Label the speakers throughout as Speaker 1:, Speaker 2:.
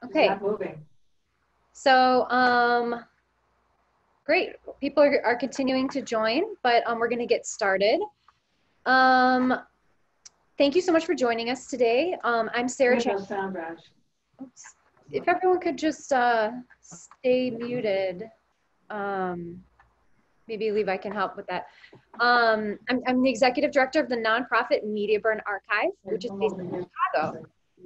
Speaker 1: Okay.
Speaker 2: Not moving.
Speaker 1: So, great. People are continuing to join, but we're going to get started. Thank you so much for joining us today. I'm Sarah
Speaker 2: There's
Speaker 1: Chan.
Speaker 2: no sound, Raj.
Speaker 1: Oops. If everyone could just stay muted. Maybe Levi can help with that. I'm the executive director of the nonprofit Media Burn Archive, which is based in Chicago.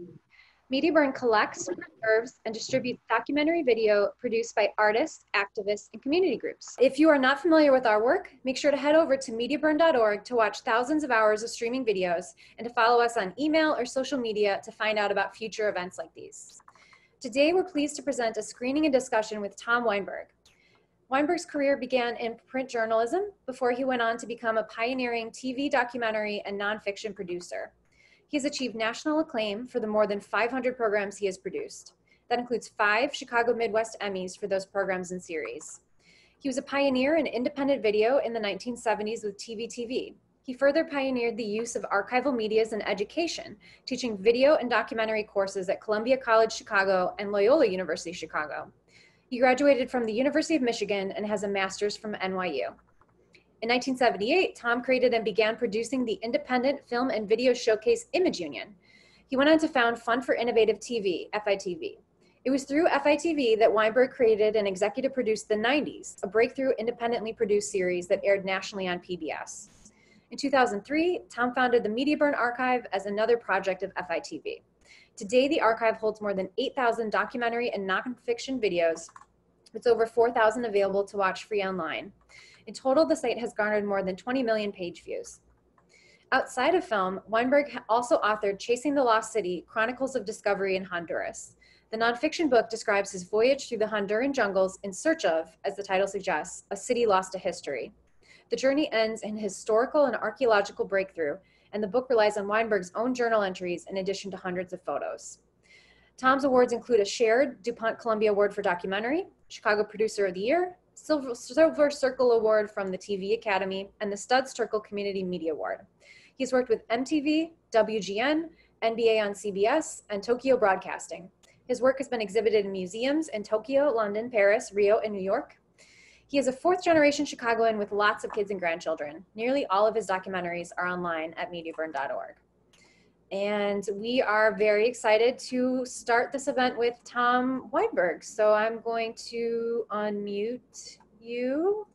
Speaker 1: Media Burn collects, preserves, and distributes documentary video produced by artists, activists, and community groups. If you are not familiar with our work, make sure to head over to mediaburn.org to watch thousands of hours of streaming videos and to follow us on email or social media to find out about future events like these. Today, we're pleased to present a screening and discussion with Tom Weinberg. Weinberg's career began in print journalism before he went on to become a pioneering TV documentary and nonfiction producer. He has achieved national acclaim for the more than 500 programs he has produced. That includes 5 Chicago Midwest Emmys for those programs and series. He was a pioneer in independent video in the 1970s with TV. He further pioneered the use of archival medias in education, teaching video and documentary courses at Columbia College Chicago and Loyola University Chicago. He graduated from the University of Michigan and has a master's from NYU. In 1978, Tom created and began producing the independent film and video showcase Image Union. He went on to found Fund for Innovative TV, FITV. It was through FITV that Weinberg created and executive produced The 90s, a breakthrough independently produced series that aired nationally on PBS. In 2003, Tom founded the Media Burn Archive as another project of FITV. Today, the archive holds more than 8,000 documentary and nonfiction videos. It's over 4,000 available to watch free online. In total, the site has garnered more than 20 million page views. Outside of film, Weinberg also authored Chasing the Lost City, Chronicles of Discovery in Honduras. The nonfiction book describes his voyage through the Honduran jungles in search of, as the title suggests, a city lost to history. The journey ends in historical and archaeological breakthrough, and the book relies on Weinberg's own journal entries in addition to hundreds of photos. Tom's awards include a shared DuPont Columbia Award for Documentary, Chicago Producer of the Year, Silver Circle Award from the TV Academy, and the Studs Circle Community Media Award. He's worked with MTV, WGN, NBA on CBS, and Tokyo Broadcasting. His work has been exhibited in museums in Tokyo, London, Paris, Rio, and New York. He is a 4th-generation Chicagoan with lots of kids and grandchildren. Nearly all of his documentaries are online at mediaburn.org. And we are very excited to start this event with Tom Weinberg. So I'm going to unmute you.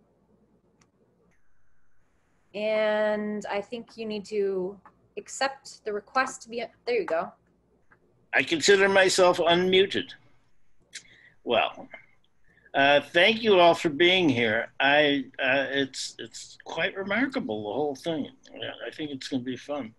Speaker 1: And I think you need to accept the request to be, there you go.
Speaker 3: I consider myself unmuted. Well, thank you all for being here. It's quite remarkable, the whole thing. I think it's going to be fun.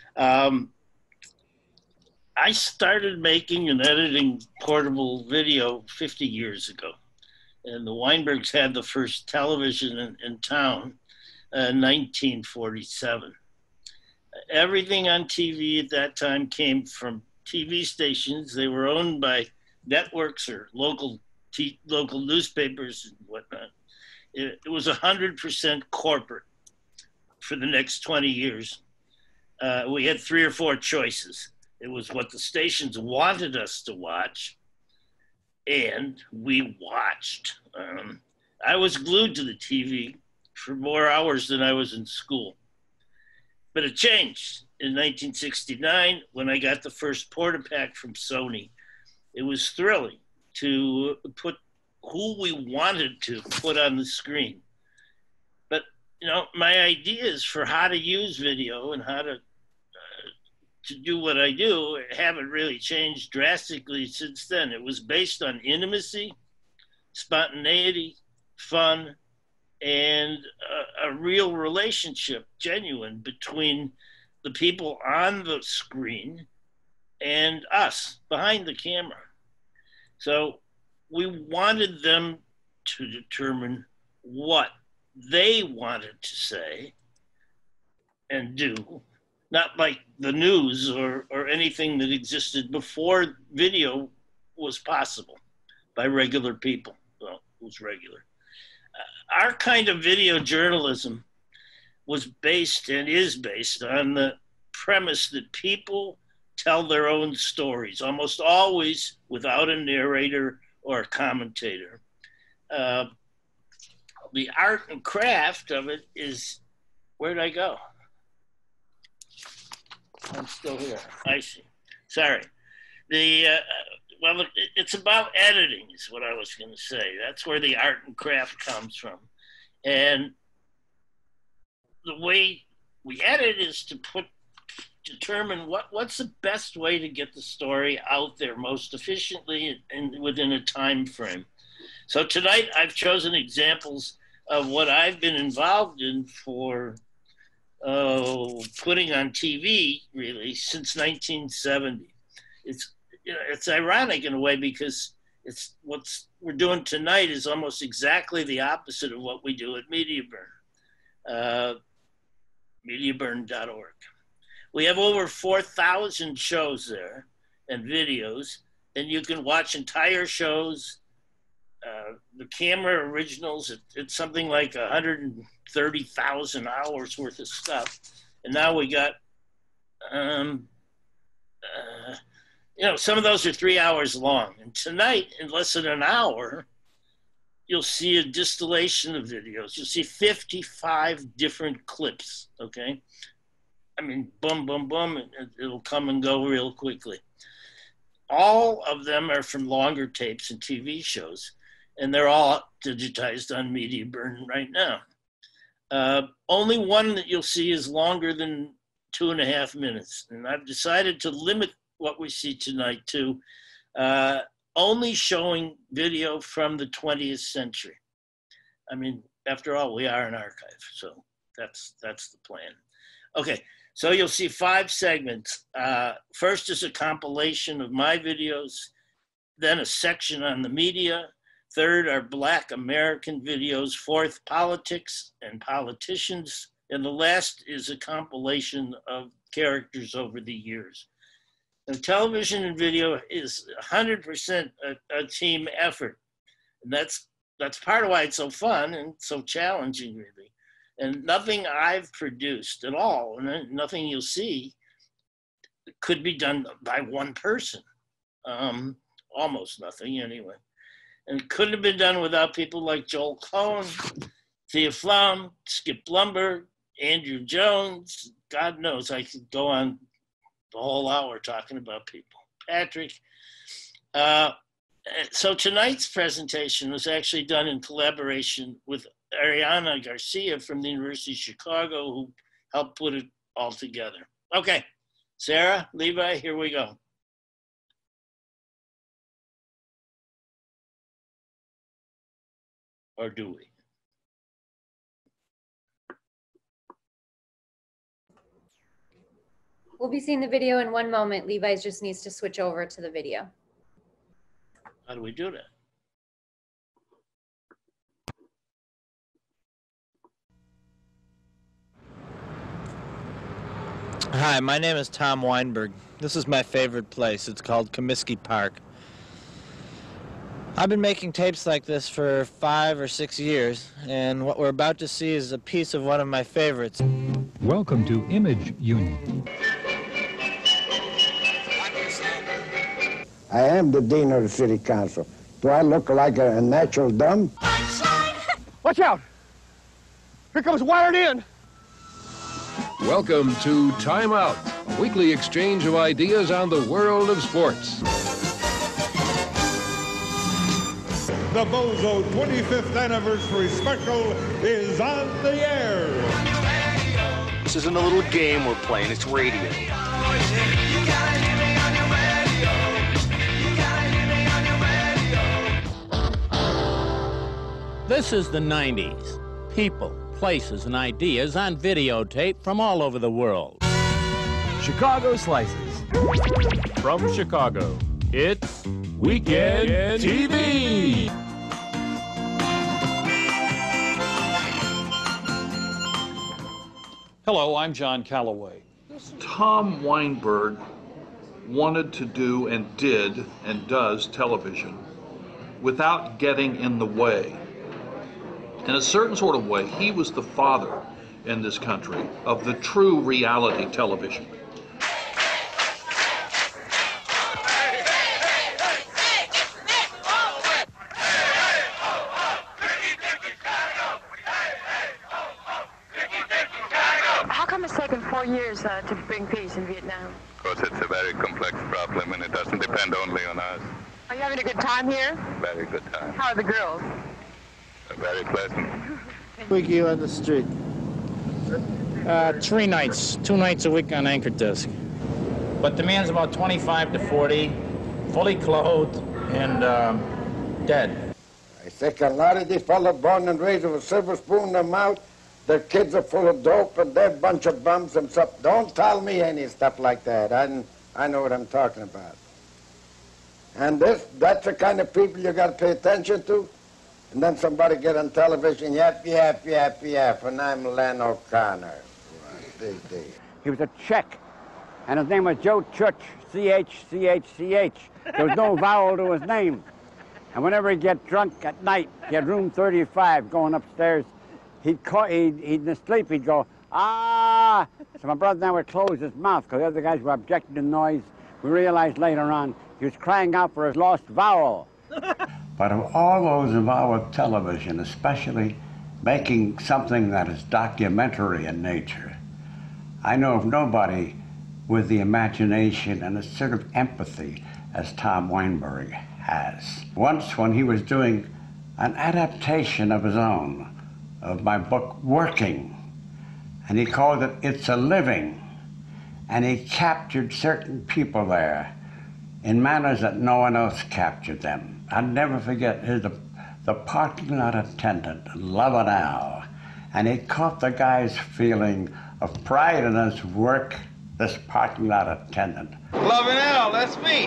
Speaker 3: I started making and editing portable video 50 years ago. And the Weinbergs had the first television in town in 1947. Everything on TV at that time came from TV stations. They were owned by networks or local newspapers and whatnot. It was 100% corporate for the next 20 years. We had 3 or 4 choices. It was what the stations wanted us to watch, and we watched. I was glued to the TV for more hours than I was in school. But it changed in 1969 when I got the first Portapak from Sony. It was thrilling to put who we wanted to put on the screen. But, you know, my ideas for how to use video and how to do what I do haven't really changed drastically since then. It was based on intimacy, spontaneity, fun, and a real relationship, genuine, between the people on the screen and us behind the camera. So we wanted them to determine what they wanted to say and do, not like the news or anything that existed before video was possible by regular people. Well, it was regular. Our kind of video journalism was based and is based on the premise that people tell their own stories, almost always without a narrator or a commentator. The art and craft of it is, where'd I go? I'm still here. I see. Sorry. Well, it's about editing is what I was going to say. That's where the art and craft comes from. And the way we edit is to determine what's the best way to get the story out there most efficiently and within a time frame. So tonight I've chosen examples of what I've been involved in for putting on TV really since 1970. It's ironic in a way because it's what we're doing tonight is almost exactly the opposite of what we do at MediaBurn, MediaBurn.org. We have over 4,000 shows there and videos, and you can watch entire shows. The camera originals, it's something like 130,000 hours worth of stuff. And now we got, some of those are 3 hours long. And tonight, in less than an hour, you'll see a distillation of videos. You'll see 55 different clips, okay? I mean, boom, boom, boom, it'll come and go real quickly. All of them are from longer tapes and TV shows, and they're all digitized on MediaBurn right now. Only one that you'll see is longer than 2.5 minutes, and I've decided to limit what we see tonight to only showing video from the 20th century. I mean, after all, we are an archive, so that's the plan. Okay, so you'll see 5 segments. First is a compilation of my videos, then a section on the media. Third are Black American videos. Fourth, politics and politicians. And the last is a compilation of characters over the years. And television and video is 100% a team effort. And that's part of why it's so fun and so challenging, really. And nothing I've produced at all, and nothing you'll see, could be done by one person. Almost nothing, anyway. And it couldn't have been done without people like Joel Cohen, Thea Flom, Skip Blumberg, Andrew Jones. God knows I could go on the whole hour talking about people. Patrick. So tonight's presentation was actually done in collaboration with Ariana Garcia from the University of Chicago, who helped put it all together. Okay, Sarah, Levi, here we go. Or do we?
Speaker 1: We'll be seeing the video in one moment. Levi just needs to switch over to the video.
Speaker 3: How do we do that?
Speaker 2: Hi, my name is Tom Weinberg. This is my favorite place. It's called Comiskey Park. I've been making tapes like this for 5 or 6 years, and what we're about to see is a piece of one of my favorites.
Speaker 4: Welcome to Image Union.
Speaker 5: I am the dean of the city council. Do I look like a natural dumb?
Speaker 6: Watch out! Here comes Wired In!
Speaker 4: Welcome to Time Out, a weekly exchange of ideas on the world of sports.
Speaker 7: The Bozo 25th Anniversary Special is on the air.
Speaker 6: This isn't a little game we're playing, it's radio.
Speaker 8: This is the 90s. People, places, and ideas on videotape from all over the world.
Speaker 9: Chicago Slices. From Chicago, it's Weekend TV.
Speaker 10: Hello, I'm John Calloway.
Speaker 11: Tom Weinberg wanted to do and did and does television without getting in the way. In a certain sort of way, he was the father in this country of the true reality television.
Speaker 12: 4 years to bring peace in Vietnam?
Speaker 13: Of course, it's a very complex problem, and it doesn't depend only on us.
Speaker 12: Are you having a good time here?
Speaker 13: Very good time.
Speaker 12: How are the girls?
Speaker 13: Very pleasant.
Speaker 2: Week you on the street?
Speaker 8: 3 nights, 2 nights a week on anchor disc. But the man's about 25 to 40, fully clothed and dead.
Speaker 5: I think a lot of these fellas born and raised with a silver spoon in their mouth, their kids are full of dope and they're a bunch of bums and stuff. Don't tell me any stuff like that. I know what I'm talking about. And that's the kind of people you got to pay attention to. And then somebody get on television, yap, yap, yap, yap, and I'm Len O'Connor.
Speaker 6: He was a Czech, and his name was Joe Church, C-H-C-H-C-H. There was no vowel to his name. And whenever he'd get drunk at night, he had room 35 going upstairs, he'd in his sleep, he'd go, ah! So my brother and I would close his mouth, because the other guys were objecting to noise. We realized later on he was crying out for his lost vowel.
Speaker 14: But of all those involved with television, especially making something that is documentary in nature, I know of nobody with the imagination and a sort of empathy as Tom Weinberg has. Once when he was doing an adaptation of his own of my book, Working, and he called it It's a Living, and he captured certain people there in manners that no one else captured them. I'll never forget the parking lot attendant, Love Now, and he caught the guy's feeling of pride in his work, this parking lot attendant.
Speaker 15: Loving Al, that's me.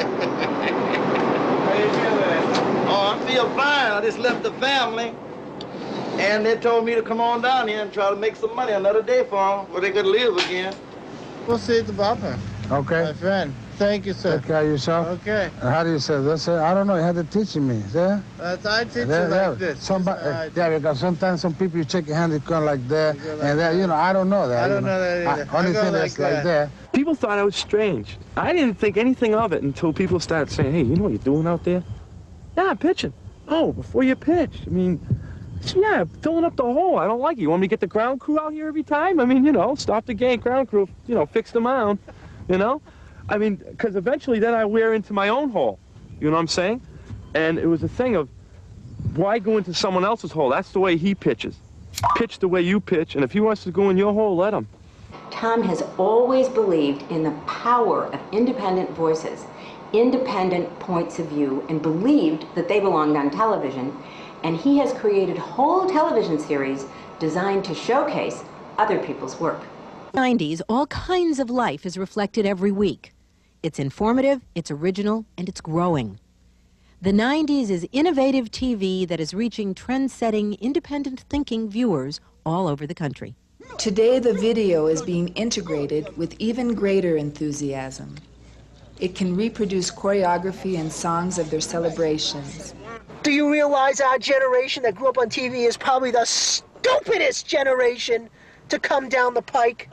Speaker 15: How you feeling? Oh, I feel fine. I just left the family, and they told me to come on down here and try to make some money another day for them, where they could live again.
Speaker 2: We'll see you at the ballpark.
Speaker 5: Okay.
Speaker 2: My friend. Thank you, sir.
Speaker 5: Take care of yourself.
Speaker 2: Okay.
Speaker 5: How do you say this? I don't know. You had to teach me. See?
Speaker 2: I teach you like this.
Speaker 5: Somebody, because sometimes some people you shake your hand, you go like that, and that, I don't know that.
Speaker 2: I don't know that either.
Speaker 5: Only thing that's like that.
Speaker 16: People thought I was strange. I didn't think anything of it until people started saying, hey, you know what you're doing out there? Yeah, I'm pitching. Oh, before you pitch. I mean, yeah, filling up the hole. I don't like it. You want me to get the ground crew out here every time? I mean, stop the game, ground crew, fix the mound, I mean, because eventually then I wear into my own hole. You know what I'm saying? And it was a thing of, why go into someone else's hole? That's the way he pitches. Pitch the way you pitch, and if he wants to go in your hole, let him.
Speaker 17: Tom has always believed in the power of independent voices, independent points of view, and believed that they belonged on television. And he has created whole television series designed to showcase other people's work.
Speaker 18: 90s, all kinds of life is reflected every week. It's informative, it's original, and it's growing. The 90s is innovative TV that is reaching trend-setting, independent thinking viewers all over the country.
Speaker 19: Today, the video is being integrated with even greater enthusiasm. It can reproduce choreography and songs of their celebrations.
Speaker 20: Do you realize our generation that grew up on TV is probably the stupidest generation to come down the pike?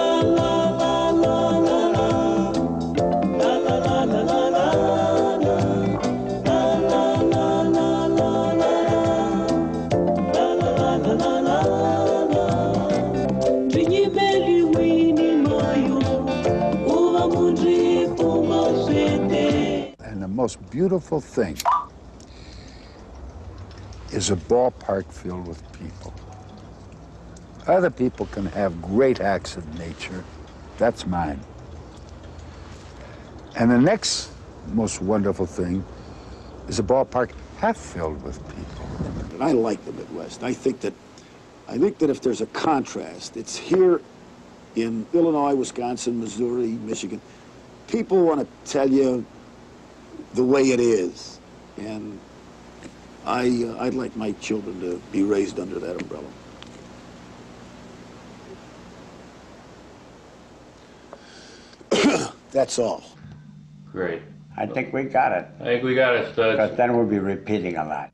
Speaker 21: And the most beautiful thing is a ballpark filled with people. Other people can have great acts of nature. That's mine. And the next most wonderful thing is a ballpark half filled with people.
Speaker 22: And I like the Midwest. I think that if there's a contrast, it's here in Illinois, Wisconsin, Missouri, Michigan. People want to tell you the way it is. And I'd like my children to be raised under that umbrella. That's all.
Speaker 14: Great. I think we got it.
Speaker 9: I think we got it, Studs.
Speaker 14: Because then we'll be repeating a lot.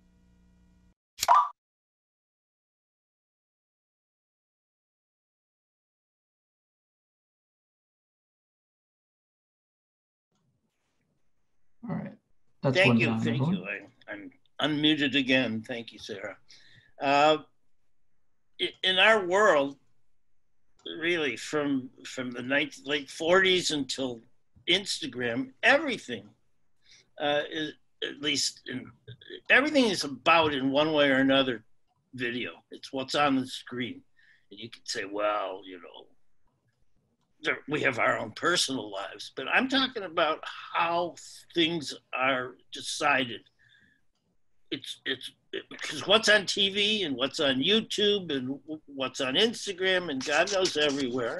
Speaker 23: All right.
Speaker 3: Thank you. I'm unmuted again. Thank you, Sarah. In our world, really from the late 40s until Instagram, everything is, at least everything is about, in one way or another, video. It's what's on the screen. And you could say, well, you know, we have our own personal lives, but I'm talking about how things are decided. It's because what's on TV and what's on YouTube and what's on Instagram and God knows everywhere,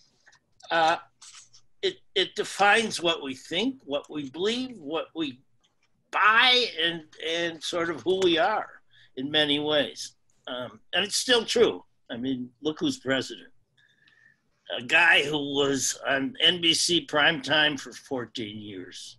Speaker 3: it defines what we think, what we believe, what we buy, and sort of who we are in many ways. And it's still true. I mean, look who's president. A guy who was on NBC primetime for 14 years.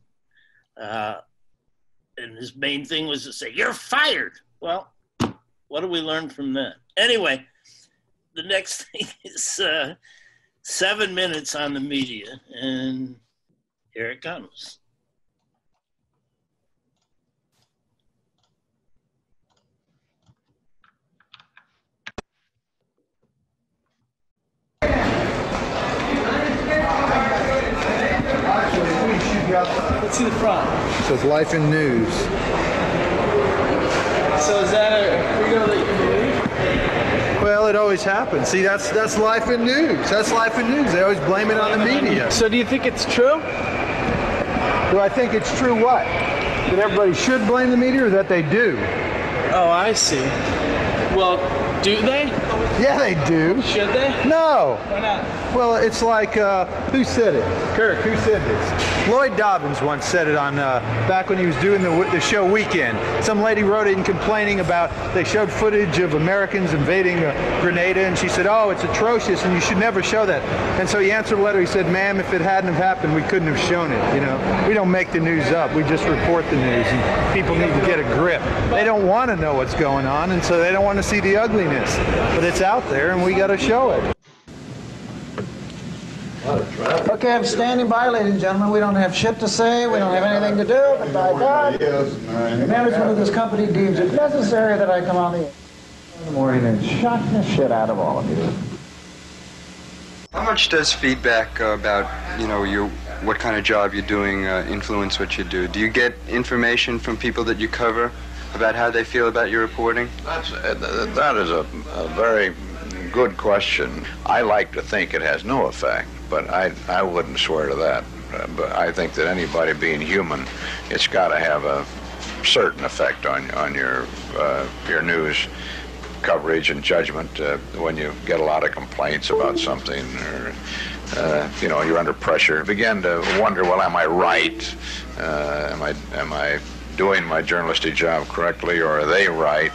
Speaker 3: And his main thing was to say, "You're fired." Well, what do we learn from that? Anyway, the next thing is 7 minutes on the media, and here it comes.
Speaker 1: Let's see the front.
Speaker 4: It says Life in News.
Speaker 1: So is that a credo that you believe?
Speaker 4: Well, it always happens. See, that's Life in News. That's Life in News. They always blame it on the media.
Speaker 1: So do you think it's true?
Speaker 4: Do I think it's true what? That everybody should blame the media or that they do?
Speaker 1: Oh, I see. Well, do they?
Speaker 4: Yeah, they do.
Speaker 1: Should they?
Speaker 4: No.
Speaker 1: Why not?
Speaker 4: Well, it's like, who said it? Kirk, who said this? Lloyd Dobbins once said it on, back when he was doing the show Weekend. Some lady wrote in complaining about, they showed footage of Americans invading Grenada, and she said, "Oh, it's atrocious, and you should never show that." And so he answered the letter, he said, "Ma'am, if it hadn't have happened, we couldn't have shown it, you know. We don't make the news up, we just report the news, and people need to get a grip. They don't want to know what's going on, and so they don't want to see the ugliness. But it's out there, and we got to show it."
Speaker 15: Okay, I'm standing by, ladies and gentlemen. We don't have shit to say. We don't have anything to do. But by God, the management of this company deems it necessary that I come on the morning and shock the shit out of all of you.
Speaker 7: How much does feedback about, you know, what kind of job you're doing influence what you do? Do you get information from people that you cover about how they feel about your reporting?
Speaker 24: That is a very good question. I like to think it has no effect, but I wouldn't swear to that. But I think that anybody being human, it's got to have a certain effect on your news coverage and judgment when you get a lot of complaints about something, or you know, you're under pressure. Begin to wonder, well, am I right? Am I doing my journalistic job correctly, or are they right?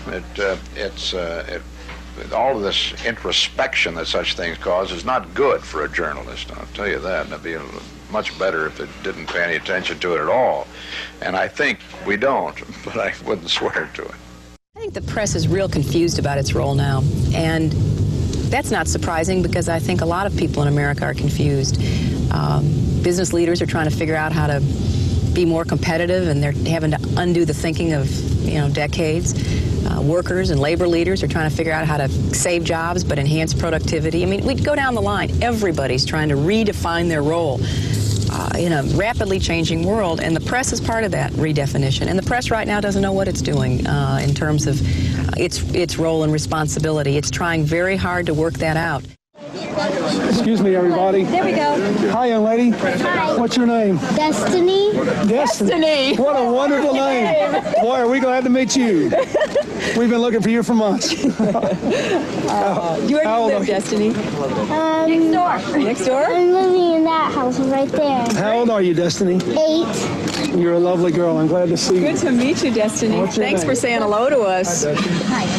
Speaker 24: All of this introspection that such things cause is not good for a journalist. I'll tell you that. And it'd be much better if it didn't pay any attention to it at all. And I think we don't, but I wouldn't swear to it.
Speaker 25: I think the press is real confused about its role now. And that's not surprising, because I think a lot of people in America are confused. Business leaders are trying to figure out how to be more competitive, and they're having to undo the thinking of, you know, decades. Workers and labor leaders are trying to figure out how to save jobs but enhance productivity. I mean, we go down the line. Everybody's trying to redefine their role in a rapidly changing world, and the press is part of that redefinition. And the press right now doesn't know what it's doing in terms of its role and responsibility. It's trying very hard to work that out.
Speaker 26: Excuse me, everybody.
Speaker 12: There we go.
Speaker 26: Hi, young lady.
Speaker 12: Hi.
Speaker 26: What's your name?
Speaker 12: Destiny.
Speaker 26: Destiny. What a wonderful name. Boy, are we glad to meet you. We've been looking for you for months.
Speaker 25: Where do you live, Destiny?
Speaker 12: Next door.
Speaker 25: Next door?
Speaker 12: I'm living in that house right there.
Speaker 26: How old are you, Destiny?
Speaker 12: 8.
Speaker 26: You're a lovely girl. I'm glad to see you.
Speaker 25: Good to meet you, Destiny.
Speaker 26: What's your
Speaker 25: Thanks
Speaker 26: name?
Speaker 25: for saying hello to us.
Speaker 12: Hi, I'm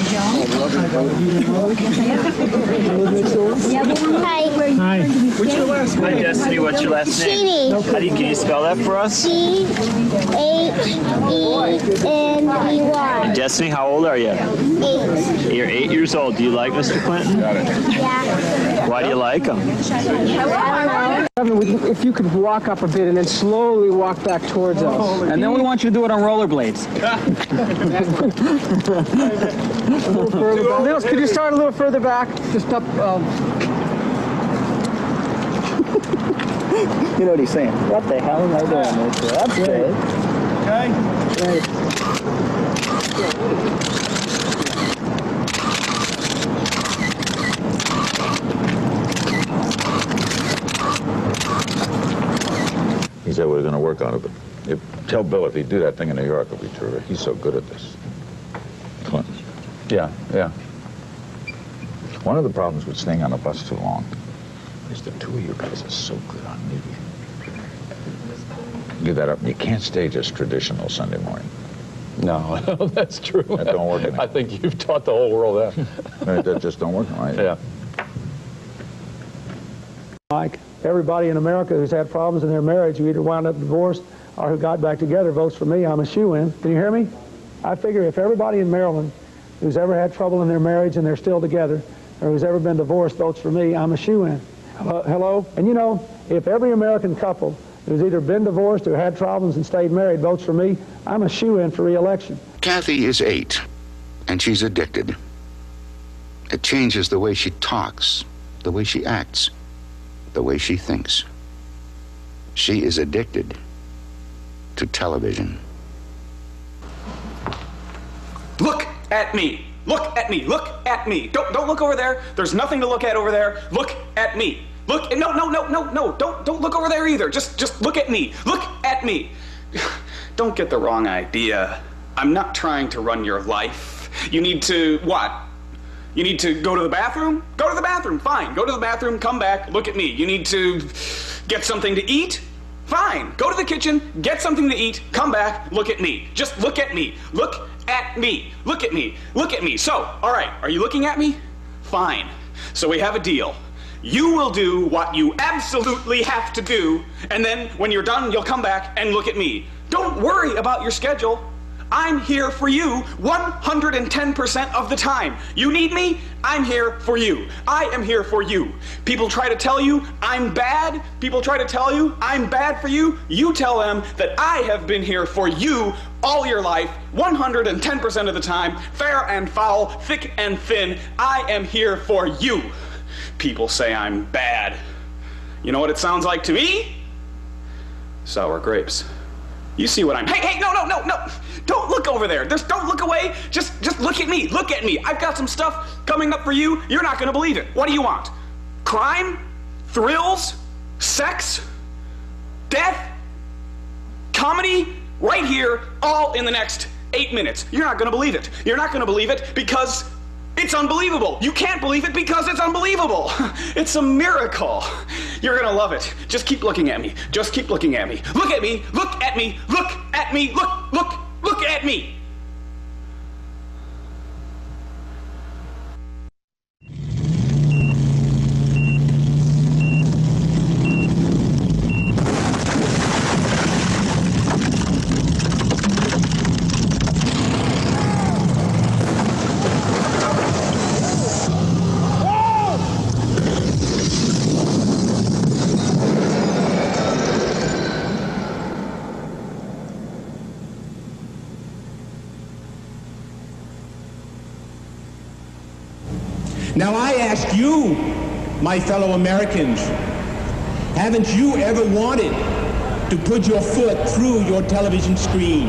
Speaker 12: Joan. Hi.
Speaker 26: Hi. What's your last name?
Speaker 27: Hi, Destiny. What's your last name? Can you spell that for us?
Speaker 12: C-H-E-N-E-Y.
Speaker 27: Destiny, how old are you?
Speaker 12: 8.
Speaker 27: You're 8 years old. Do you like Mr. Clinton?
Speaker 12: Yeah.
Speaker 27: Why do you like him?
Speaker 12: Hello.
Speaker 26: If you could walk up a bit and then slowly walk back towards us.
Speaker 27: And then we want you to do it on rollerblades.
Speaker 26: Could you start a little further back? Just up.
Speaker 2: You know what he's saying? What the hell am I doing this for? That's good.
Speaker 26: Okay?
Speaker 5: He said we were going to work on it, but tell Bill if he'd do that thing in New York, it'd be terrific. He's so good at this. Clinton. Yeah, yeah. One of the problems with staying on a bus too long is the two of you guys are so good on media. Give that up, and you can't stay just traditional Sunday morning.
Speaker 6: No, that's true.
Speaker 5: That don't work anymore.
Speaker 6: I think you've taught the whole world that.
Speaker 5: That just don't work, right?
Speaker 6: Yeah.
Speaker 26: Mike, everybody in America who's had problems in their marriage, who either wound up divorced or who got back together, votes for me. I'm a shoo-in. Can you hear me? I figure if everybody in Maryland who's ever had trouble in their marriage and they're still together, or who's ever been divorced votes for me, I'm a shoo-in. Hello? And you know, if every American couple who's either been divorced or had problems and stayed married votes for me, I'm a shoo-in for re-election.
Speaker 8: Kathy is 8, and she's addicted. It changes the way she talks, the way she acts, the way she thinks. She is addicted to television.
Speaker 10: Look at me. Look at me. Look at me. Don't look over there. There's nothing to look at over there. Look at me. Look. No. Don't look over there either. Just look at me. Look at me. Don't get the wrong idea. I'm not trying to run your life. You need to what? You need to go to the bathroom? Go to the bathroom. Fine. Go to the bathroom. Come back. Look at me. You need to get something to eat? Fine. Go to the kitchen. Get something to eat. Come back. Look at me. Just look at me. Look at me. Look at me. Look at me. So, all right. Are you looking at me? Fine. So we have a deal. You will do what you absolutely have to do, and then when you're done, you'll come back and look at me. Don't worry about your schedule. I'm here for you 110% of the time. You need me? I'm here for you. I am here for you. People try to tell you I'm bad. People try to tell you I'm bad for you. You tell them that I have been here for you all your life, 110% of the time, fair and foul, thick and thin. I am here for you. People say I'm bad. You know what it sounds like to me? Sour grapes. You see what I'm... Hey, no. Don't look over there. Don't look away. Just look at me. Look at me. I've got some stuff coming up for you. You're not going to believe it. What do you want? Crime? Thrills? Sex? Death? Comedy? Right here, all in the next 8 minutes. You're not going to believe it. You're not going to believe it because it's unbelievable. You can't believe it because it's unbelievable. It's a miracle. You're going to love it. Just keep looking at me. Just keep looking at me. Look at me. Look at me. Look at me. Look at me.
Speaker 11: Now I ask you, my fellow Americans, haven't you ever wanted to put your foot through your television screen?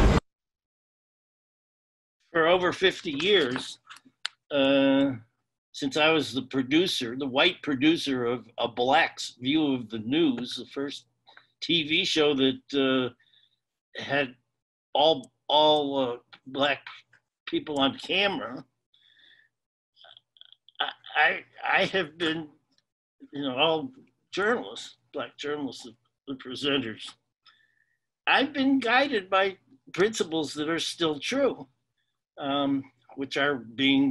Speaker 3: For over 50 years, since I was the producer, the white producer of A Black's View of the News, the first TV show that had all black people on camera, I have been, all journalists, black journalists, the presenters, I've been guided by principles that are still true, which are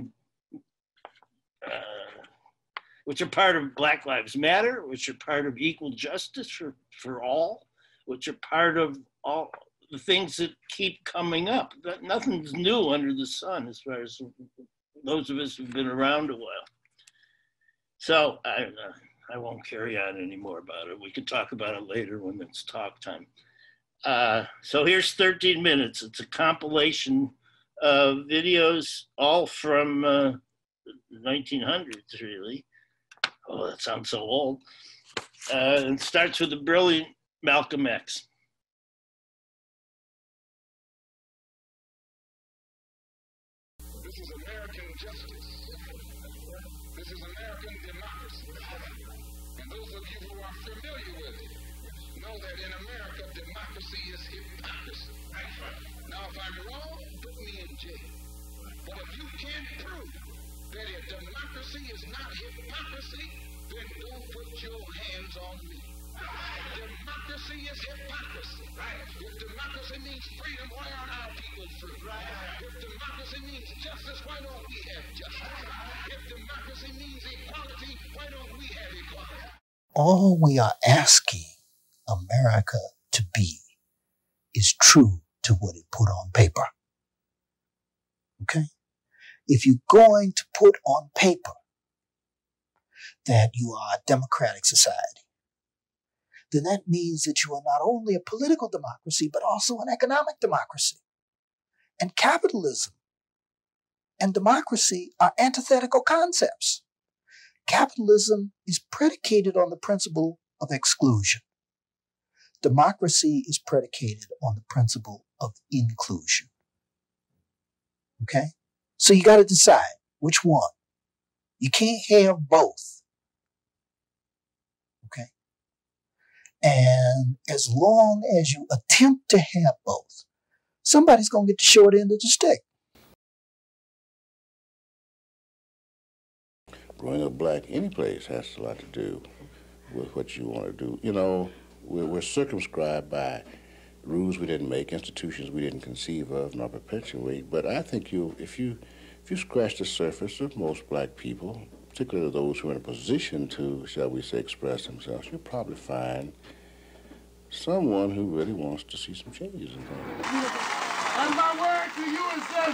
Speaker 3: part of Black Lives Matter, which are part of equal justice for all, which are part of all the things that keep coming up. Nothing's new under the sun as far as those of us who've been around a while. So I won't carry on anymore about it. We can talk about it later when it's talk time. So here's 13 minutes. It's a compilation of videos, all from the 1900s, really. Oh, that sounds so old. and starts with the brilliant Malcolm X.
Speaker 13: This is American justice. This is American democracy. And those of you who are familiar with it know that in America, democracy is hypocrisy. Now, if I'm wrong, put me in jail. But if you can't prove that a democracy is not hypocrisy, then don't put your hands on me. Democracy is hypocrisy. If democracy means freedom, why aren't our people free? If democracy means justice, why don't we have justice? If democracy means equality, why don't we have equality?
Speaker 16: All we are asking America to be is true to what it put on paper. Okay? If you're going to put on paper that you are a democratic society, then that means that you are not only a political democracy, but also an economic democracy. And capitalism and democracy are antithetical concepts. Capitalism is predicated on the principle of exclusion. Democracy is predicated on the principle of inclusion. Okay? So you got to decide which one. You can't have both. Okay? And as long as you attempt to have both, somebody's going to get the short end of the stick.
Speaker 17: Growing up black any place has a lot to do with what you want to do. You know, we're circumscribed by rules we didn't make, institutions we didn't conceive of nor perpetuate. But I think if you scratch the surface of most black people, particularly those who are in a position to, shall we say, express themselves, you'll probably find someone who really wants to see some changes in things.
Speaker 13: And my word to you is this.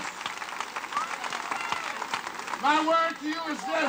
Speaker 13: My word to you is this.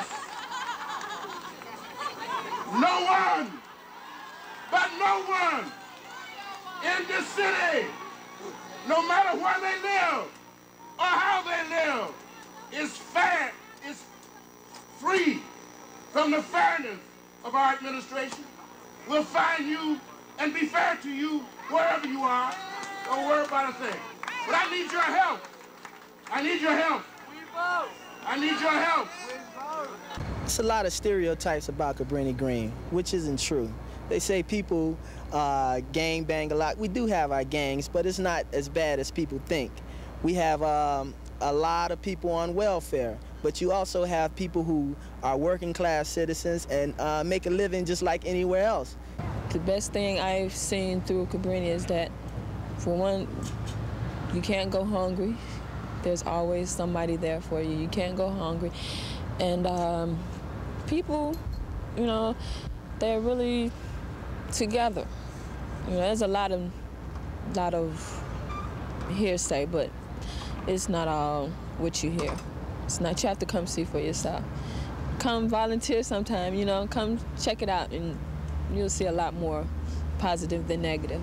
Speaker 13: No one, but no one in this city, no matter where they live or how they live, is fair, is free from the fairness of our administration. We'll find you and be fair to you wherever you are. Don't worry about a thing. But I need your help. I need your help. I need your help.
Speaker 18: It's a lot of stereotypes about Cabrini Green, which isn't true. They say people gang bang a lot. We do have our gangs, but it's not as bad as people think. We have a lot of people on welfare, but you also have people who are working class citizens and make a living just like anywhere else.
Speaker 19: The best thing I've seen through Cabrini is that, for one, you can't go hungry. There's always somebody there for you. You can't go hungry. And people, you know, they're really together. You know, there's a lot of hearsay, but it's not all what you hear. It's not, you have to come see for yourself. Come volunteer sometime, you know, come check it out, and you'll see a lot more positive than negative.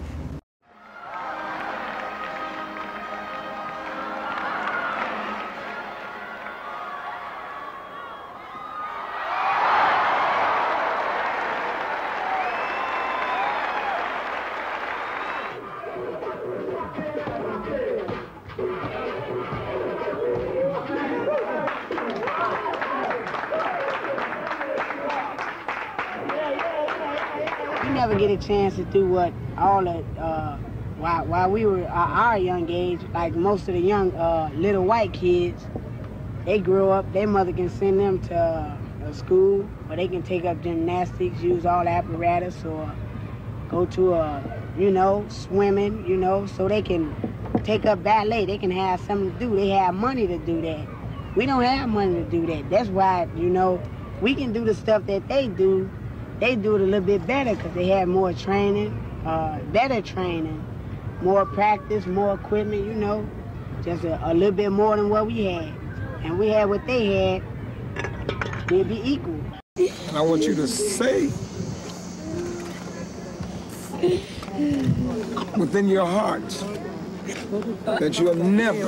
Speaker 20: Never get a chance to do what all the while we were our young age, like most of the young little white kids, they grow up, their mother can send them to school, where they can take up gymnastics, use all the apparatus, or go to you know, swimming, you know, so they can take up ballet. They can have something to do. They have money to do that. We don't have money to do that. That's why, you know, we can do the stuff that they do. They do it a little bit better because they have more training, better training, more practice, more equipment, you know, just a little bit more than what we had. And we had what they had, we'd be equal.
Speaker 21: And I want you to say within your hearts that you'll never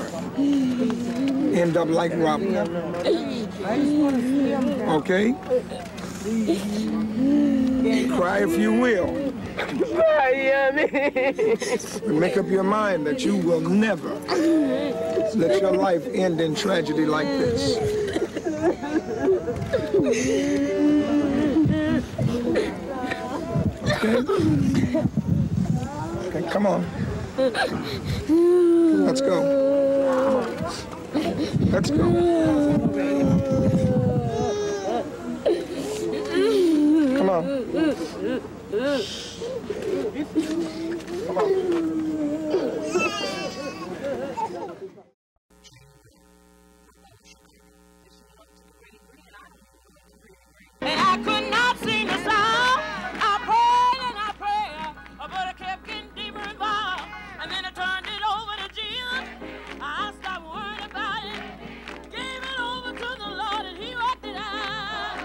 Speaker 21: end up like Robert. Okay? Cry if you will. Make up your mind that you will never let your life end in tragedy like this. Okay? Okay, come on. Let's go. Let's go. Come on. Come on.
Speaker 1: And I could not sing a song. I prayed and I prayed, but I kept getting deeper involved. And then I turned it over to Jesus. I stopped worrying about it, gave it over to the Lord, and He worked it out.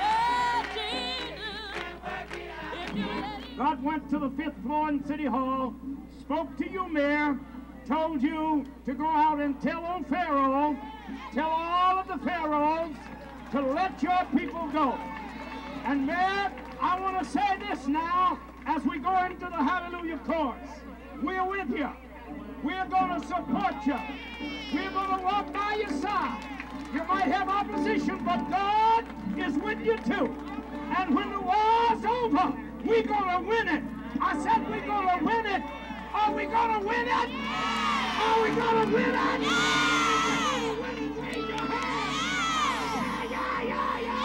Speaker 1: Yeah, Jesus.
Speaker 4: God went to the 5th floor in City Hall, spoke to you, Mayor, told you to go out and tell old Pharaoh, tell all of the pharaohs to let your people go. And Mayor, I want to say this now as we go into the Hallelujah Chorus. We're with you. We're going to support you. We're going to walk by your side. You might have opposition, but God is with you too. And when the war's over, we're going to win it. I said we're going to win it. Are we going to win it? Are we going to win it? Raise your hand. Yeah, yeah, yeah.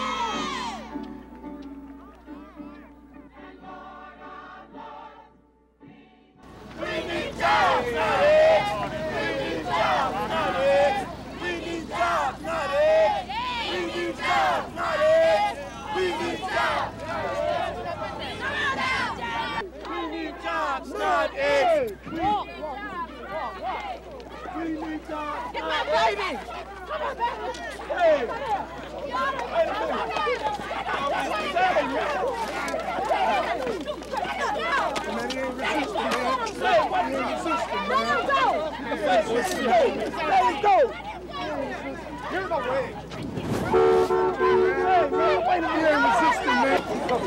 Speaker 1: We need jobs, not eggs. We need jobs, not eggs. We need jobs, not eggs. We need jobs, not eggs. We need jobs, not eggs. We need jobs, not eggs. We need jobs, not eggs. Get my baby. Come on, baby. Hey. Wait a minute.
Speaker 4: Let it go! Here's no way! Hey, man, wait a minute, you're resisting, man!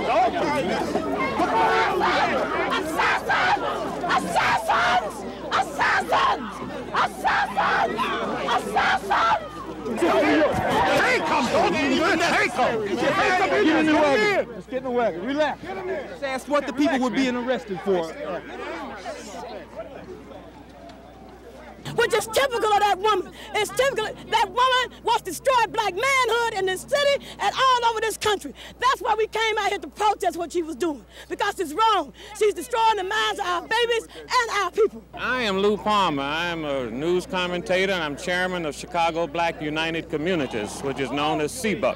Speaker 1: Assassins! Assassins! Assassins! Assassins! Assassins!
Speaker 4: Take him! Don't do that! Take him! Get in the wagon! Let's get in the wagon. Relax. Just ask what the people were being arrested for.
Speaker 9: Which is typical of that woman. It's typical. That woman wants to destroy black manhood in this city and all over this country. That's why we came out here to protest what she was doing, because it's wrong. She's destroying the minds of our babies and our people.
Speaker 14: I am Lou Palmer. I'm a news commentator, and I'm chairman of Chicago Black United Communities, which is known as CBUC.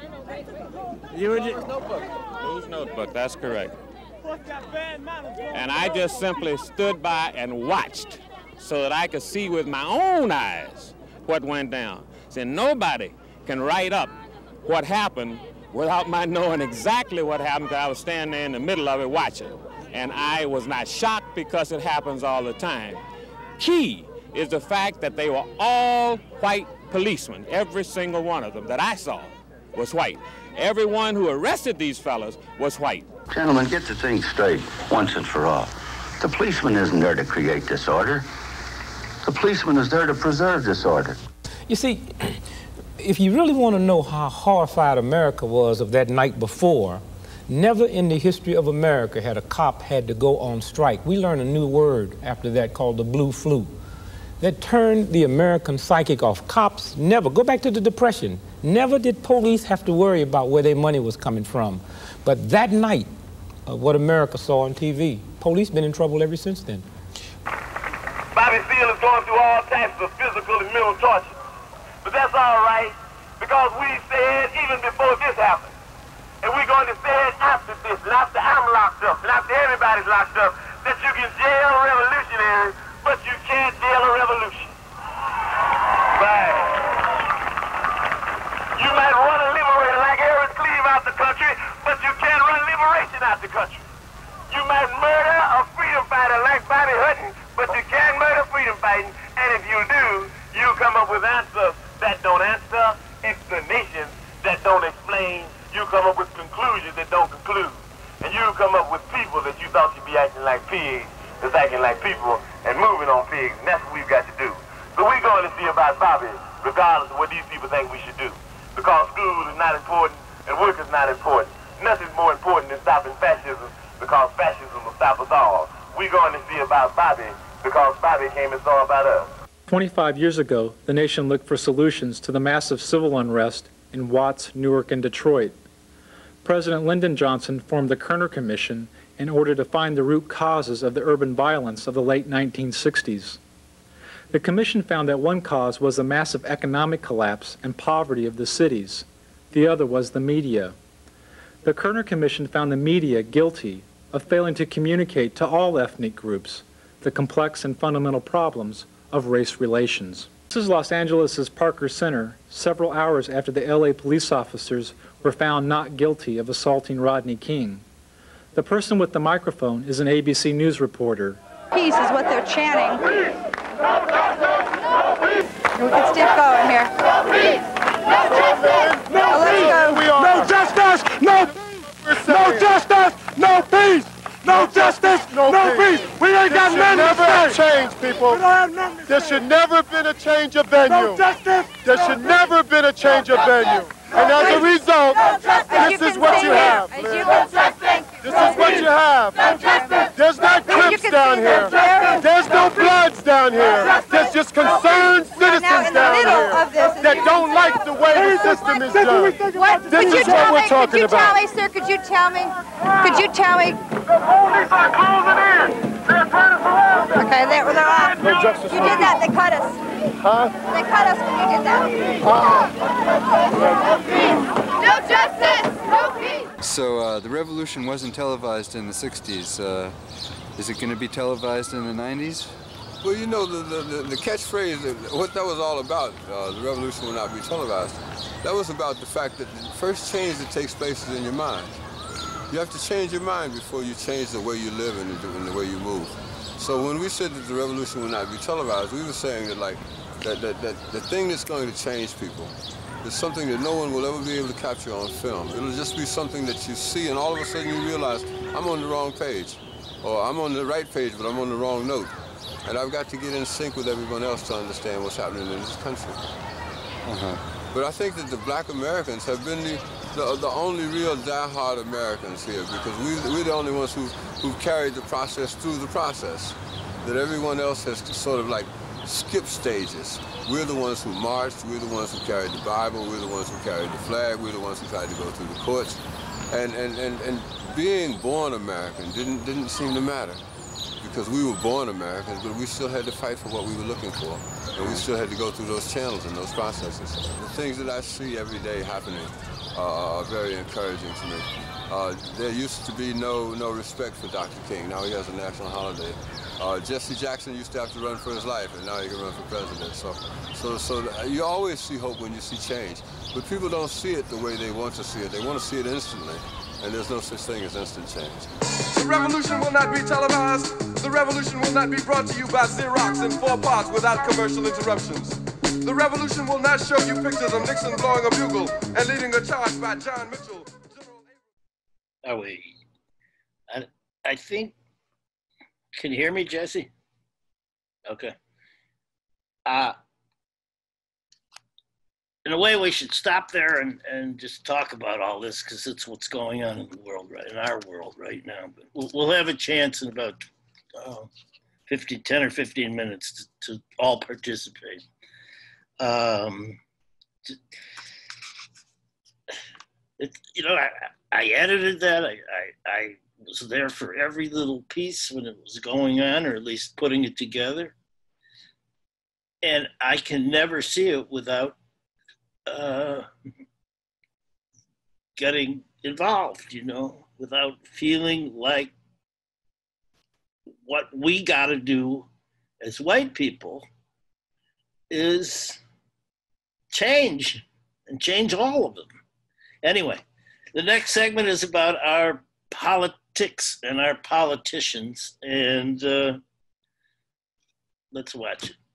Speaker 14: Lou's Notebook, that's correct. And I just simply stood by and watched so that I could see with my own eyes what went down. See, nobody can write up what happened without my knowing exactly what happened, because I was standing there in the middle of it watching. And I was not shocked because it happens all the time. Key is the fact that they were all white policemen. Every single one of them that I saw was white. Everyone who arrested these fellas was white.
Speaker 8: Gentlemen, get the thing straight once and for all. The policeman isn't there to create disorder. The policeman is there to preserve disorder.
Speaker 15: You see, if you really want to know how horrified America was of that night before, never in the history of America had a cop had to go on strike. We learned a new word after that called the blue flu. That turned the American psychic off. Cops never, go back to the Depression, never did police have to worry about where their money was coming from. But that night, what America saw on TV, police been in trouble ever since then.
Speaker 1: Bobby Seale is going through all types of physical and mental torture. But that's all right, because we said even before this happened, and we're going to say it after this, and after I'm locked up, and after everybody's locked up, that you can jail revolutionaries, but you can't jail a revolution. Right. You might run a liberator like Aaron Cleave out the country, but you can't run liberation out the country. You might murder a freedom fighter like Bobby Hutton, but you can't murder freedom fighting, and if you do, you come up with answers that don't answer, explanations that don't explain. You come up with conclusions that don't conclude. And you come up with people that you thought you'd be acting like pigs, that's acting like people and moving on pigs. And that's what we've got to do. So we're going to see about Bobby, regardless of what these people think we should do. Because school is not important and work is not important. Nothing's more important than stopping fascism, because fascism will stop us all. We're going to see about Bobby because Bobby came and saw about us.
Speaker 7: 25 years ago, the nation looked for solutions to the massive civil unrest in Watts, Newark, and Detroit. President Lyndon Johnson formed the Kerner Commission in order to find the root causes of the urban violence of the late 1960s. The commission found that one cause was the massive economic collapse and poverty of the cities. The other was the media. The Kerner Commission found the media guilty of failing to communicate to all ethnic groups the complex and fundamental problems of race relations. This is Los Angeles' Parker Center, several hours after the LA police officers were found not guilty of assaulting Rodney King. The person with the microphone is an ABC News reporter.
Speaker 12: Peace is what they're chanting. We can keep going here.
Speaker 21: No justice, no peace. No justice, no peace. No justice, no peace. We ain't got nothing to say. Change, people. There should never have been a change of venue. No justice. There should never have been a change of venue. And as a result, this is what you have. This is what you have. There's not Crips down here. There's no Bloods down here. There's just concerned citizens down here that don't like the way the system is done. This is what we're talking about.
Speaker 12: Could you tell me, sir, could you tell me? Could you tell me?
Speaker 1: The police are closing in. They're trying to surround us.
Speaker 12: Okay, they're off.
Speaker 21: No justice.
Speaker 12: You did that, they cut us.
Speaker 21: Huh?
Speaker 12: They cut us when you did that. No justice, no peace.
Speaker 22: So the revolution wasn't televised in the 60s. Is it going to be televised in the 90s?
Speaker 23: Well, you know, the catchphrase, what that was all about, the revolution will not be televised, that was about the fact that the first change that takes place is in your mind. You have to change your mind before you change the way you live and the way you move. So when we said that the revolution will not be televised, we were saying that, like, that the thing that's going to change people is something that no one will ever be able to capture on film. It'll just be something that you see, and all of a sudden you realize, I'm on the wrong page, or I'm on the right page, but I'm on the wrong note. And I've got to get in sync with everyone else to understand what's happening in this country. But I think that the black Americans have been the only real die-hard Americans here, because we're the only ones who've carried the process through the process. That everyone else has sort of like skipped stages. We're the ones who marched, we're the ones who carried the Bible, we're the ones who carried the flag, we're the ones who tried to go through the courts. And being born American didn't seem to matter, because we were born Americans, but we still had to fight for what we were looking for. And we still had to go through those channels and those processes. The things that I see every day happening are very encouraging to me. There used to be no respect for Dr. King. Now he has a national holiday. Jesse Jackson used to have to run for his life, and now he can run for president. So you always see hope when you see change. But people don't see it the way they want to see it. They want to see it instantly. And there's no such thing as instant change.
Speaker 24: The revolution will not be televised. The revolution will not be brought to you by Xerox in 4 parts without commercial interruptions. The revolution will not show you pictures of Nixon blowing a bugle and leading a charge by John Mitchell.
Speaker 3: Oh, wait. I think, can you hear me, Jesse? Okay. In a way, we should stop there and just talk about all this, because it's what's going on in the world, right, in our world right now. But we'll have a chance in about 10 or 15 minutes to all participate. You know, I edited that. I was there for every little piece when it was going on, or at least putting it together. And I can never see it without getting involved, you know, without feeling like what we got to do as white people is change, and change all of them. Anyway, the next segment is about our politics and our politicians, and let's watch it.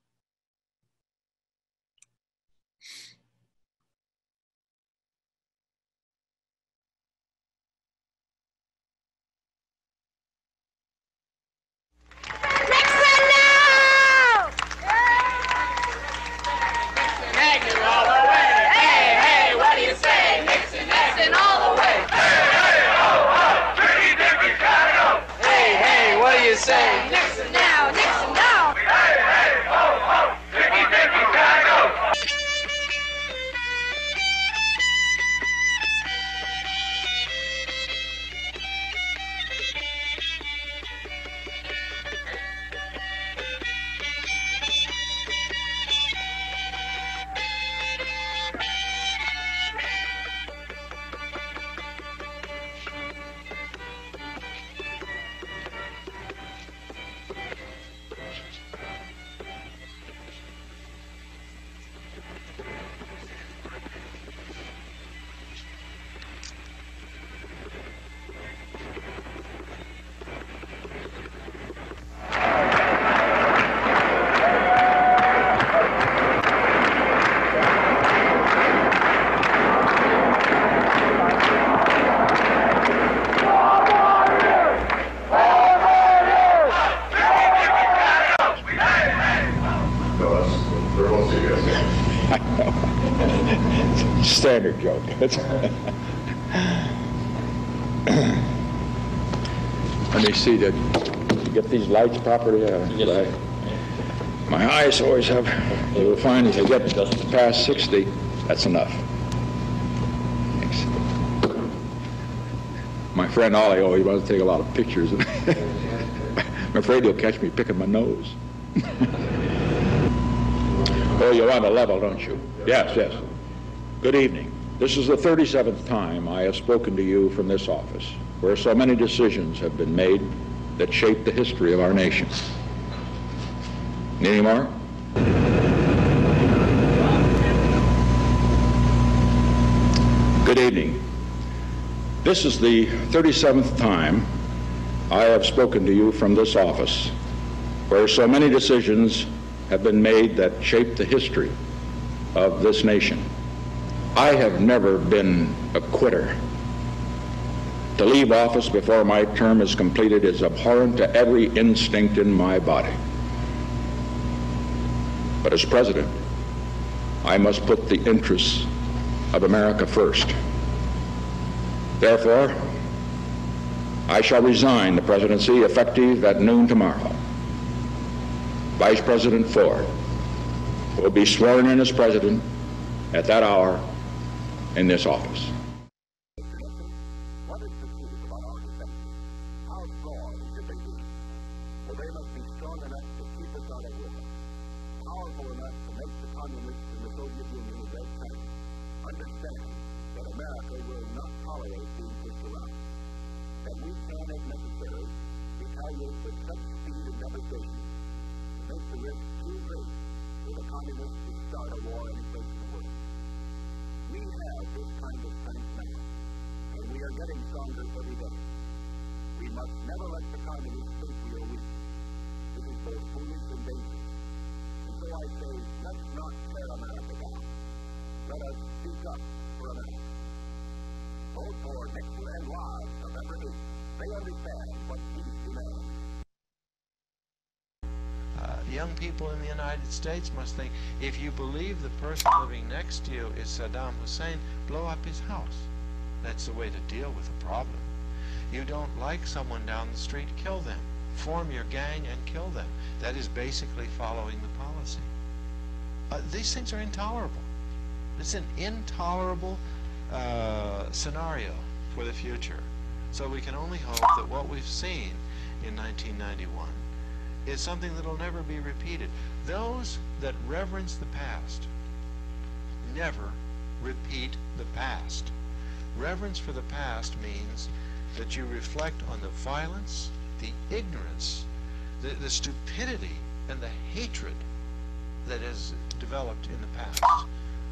Speaker 2: I know. Standard joke. Let me see that. Get these lights properly. My eyes always have. You'll find if you get past 60, that's enough. Thanks. My friend Ollie, he wants to take a lot of pictures. I'm afraid he'll catch me picking my nose. Oh, you want a level, don't you? Yes, yes. Good evening. This is the 37th time I have spoken to you from this office, where so many decisions have been made that shape the history of our nation. Any more? Good evening. This is the 37th time I have spoken to you from this office, where so many decisions have been made that shape the history of this nation. I have never been a quitter. To leave office before my term is completed is abhorrent to every instinct in my body. But as president, I must put the interests of America first. Therefore, I shall resign the presidency effective at noon tomorrow. Vice President Ford will be sworn in as president at that hour in this office.
Speaker 5: Young people in the United States must think, if you believe the person living next to you is Saddam Hussein, blow up his house. That's the way to deal with a problem. You don't like someone down the street, kill them. Form your gang and kill them. That is basically following the policy. These things are intolerable. It's an intolerable scenario for the future. So we can only hope that what we've seen in 1991 is something that will never be repeated. Those that reverence the past never repeat the past. Reverence for the past means that you reflect on the violence, the ignorance, the stupidity, and the hatred that has developed in the past.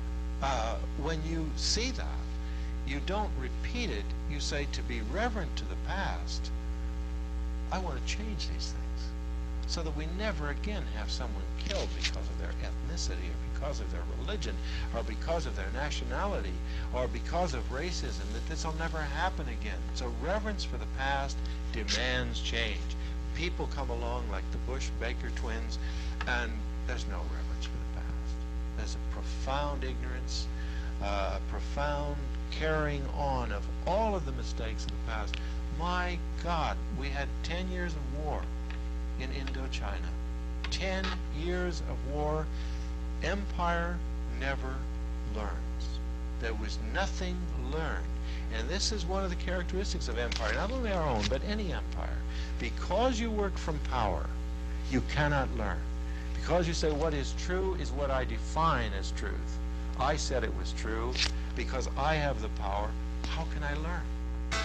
Speaker 5: When you see that, you don't repeat it. You say, to be reverent to the past, I want to change these things, so that we never again have someone killed because of their ethnicity, or because of their religion, or because of their nationality, or because of racism, that this will never happen again. So reverence for the past demands change. People come along like the Bush-Baker twins, and there's no reverence for the past. There's a profound ignorance, profound carrying on of all of the mistakes of the past. My God, we had 10 years of war in Indochina. 10 years of war. Empire never learns. There was nothing learned. And this is one of the characteristics of empire, not only our own, but any empire. Because you work from power, you cannot learn. Because you say what is true is what I define as truth. I said it was true because I have the power. How can I learn?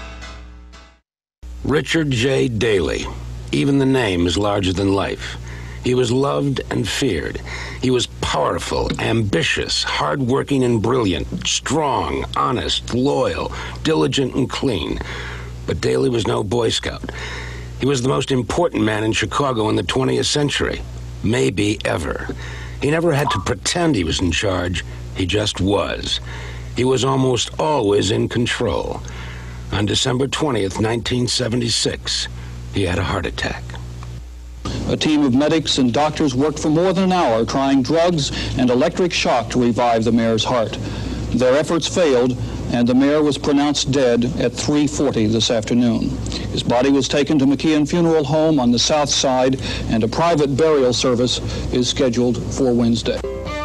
Speaker 6: Richard J. Daley. Even the name is larger than life. He was loved and feared. He was powerful, ambitious, hard-working and brilliant, strong, honest, loyal, diligent and clean. But Daley was no Boy Scout. He was the most important man in Chicago in the 20th century, maybe ever. He never had to pretend he was in charge. He just was. He was almost always in control. On December 20th, 1976, he had a heart attack.
Speaker 10: A team of medics and doctors worked for more than an hour trying drugs and electric shock to revive the mayor's heart. Their efforts failed, and the mayor was pronounced dead at 3:40 this afternoon. His body was taken to McKeon Funeral Home on the south side, and a private burial service is scheduled for Wednesday.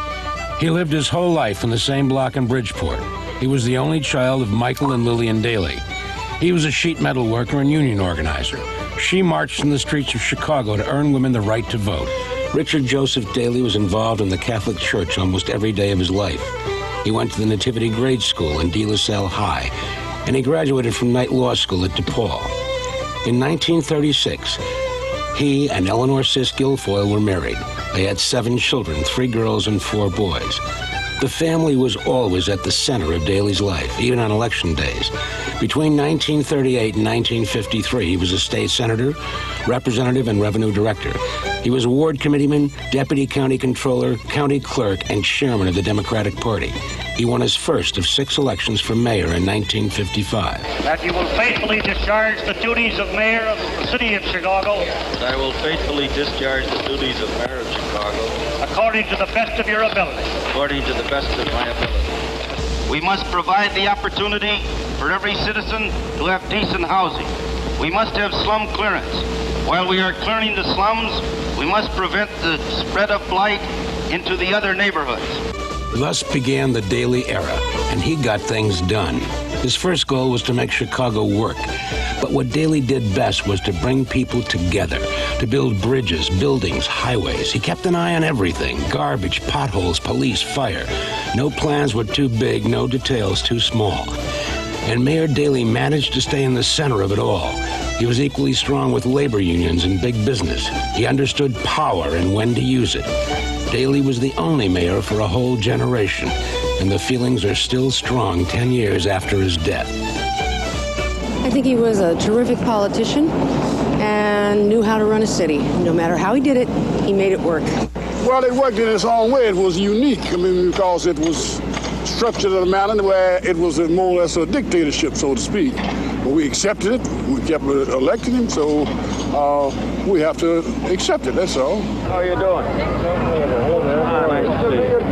Speaker 6: He lived his whole life in the same block in Bridgeport. He was the only child of Michael and Lillian Daley. He was a sheet metal worker and union organizer. She marched in the streets of Chicago to earn women the right to vote. Richard Joseph Daley was involved in the Catholic Church almost every day of his life. He went to the Nativity Grade School and De La Salle High, and he graduated from Knight Law School at DePaul. In 1936, he and Eleanor Sis Guilfoyle were married. They had 7 children, 3 girls and 4 boys. The family was always at the center of Daley's life, even on election days. Between 1938 and 1953, he was a state senator, representative, and revenue director. He was a ward committeeman, deputy county controller, county clerk, and chairman of the Democratic Party. He won his first of 6 elections for mayor in 1955.
Speaker 11: That you will faithfully discharge the duties of mayor of the city of Chicago.
Speaker 16: That I will faithfully discharge the duties of mayor of Chicago.
Speaker 11: According to the best of your ability.
Speaker 16: According to the best of my ability.
Speaker 11: We must provide the opportunity for every citizen to have decent housing. We must have slum clearance. While we are clearing the slums, we must prevent the spread of blight into the other neighborhoods.
Speaker 6: Thus began the Daley era, and he got things done. His first goal was to make Chicago work. But what Daley did best was to bring people together, to build bridges, buildings, highways. He kept an eye on everything: garbage, potholes, police, fire. No plans were too big, no details too small. And Mayor Daley managed to stay in the center of it all. He was equally strong with labor unions and big business. He understood power and when to use it. Daley was the only mayor for a whole generation, and the feelings are still strong 10 years after his death.
Speaker 17: I think he was a terrific politician and knew how to run a city. No matter how he did it, he made it work.
Speaker 21: Well, it worked in its own way. It was unique, because it was structured in a manner where it was more or less a dictatorship, so to speak. But we accepted it. We kept electing him, so we have to accept it, that's all.
Speaker 25: How are you doing? Nice to see you.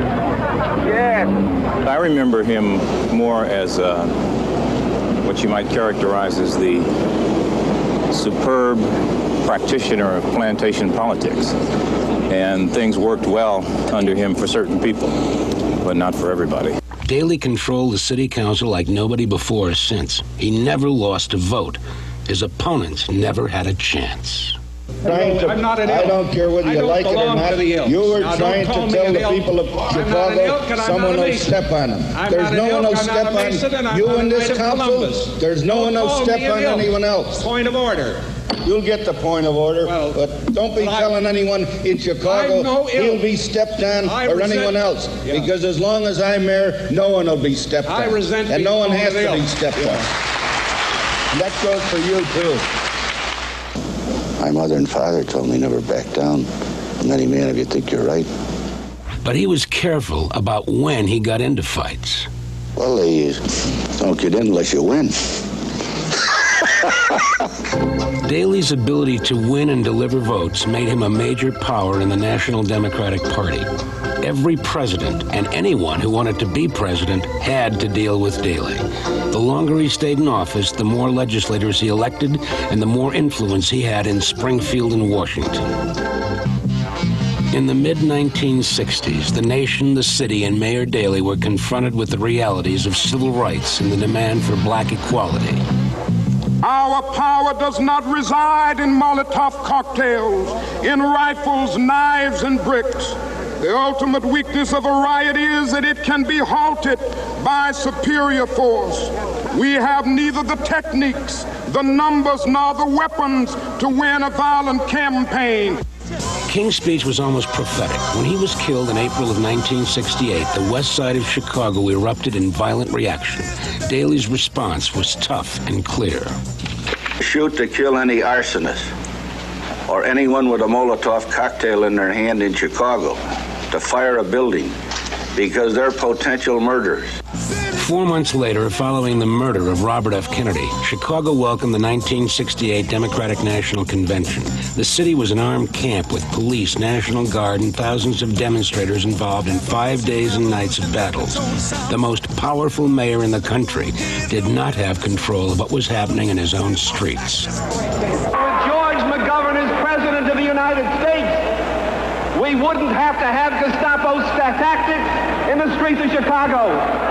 Speaker 25: Yeah. I remember him more as what you might characterize as the superb practitioner of plantation politics. And things worked well under him for certain people, but not for everybody.
Speaker 6: Daley controlled the city council like nobody before or since. He never lost a vote. His opponents never had a chance.
Speaker 26: I'm not an elk. I don't care whether you like it or not. You were trying to tell the people of Chicago someone will step on them. There's no one will step on you in this council. There's no one will step on anyone else.
Speaker 25: Point of order.
Speaker 26: You'll get the point of order, but don't be telling anyone in Chicago he'll be stepped on or anyone else. Because as long as I'm mayor, no one will be stepped on. And no one has to be stepped on. And that goes for you, too.
Speaker 8: My mother and father told me never back down from any man if you think you're right.
Speaker 6: But he was careful about when he got into fights.
Speaker 8: Well, they don't get in unless you win.
Speaker 6: Daley's ability to win and deliver votes made him a major power in the National Democratic Party. Every president and anyone who wanted to be president had to deal with Daley. The longer he stayed in office, the more legislators he elected and the more influence he had in Springfield and Washington. In the mid-1960s, the nation, the city, and Mayor Daley were confronted with the realities of civil rights and the demand for black equality.
Speaker 21: Our power does not reside in Molotov cocktails, in rifles, knives, and bricks. The ultimate weakness of a riot is that it can be halted by superior force. We have neither the techniques, the numbers, nor the weapons to win a violent campaign.
Speaker 6: King's speech was almost prophetic. When he was killed in April of 1968, the west side of Chicago erupted in violent reaction. Daley's response was tough and clear.
Speaker 8: Shoot to kill any arsonist or anyone with a Molotov cocktail in their hand in Chicago, to fire a building, because they're potential murderers.
Speaker 6: 4 months later, following the murder of Robert F. Kennedy, Chicago welcomed the 1968 Democratic National Convention. The city was an armed camp with police, National Guard, and thousands of demonstrators involved in 5 days and nights of battles. The most powerful mayor in the country did not have control of what was happening in his own streets.
Speaker 4: George McGovern is President of the United States, we wouldn't have to have Gestapo tactics in the streets of Chicago.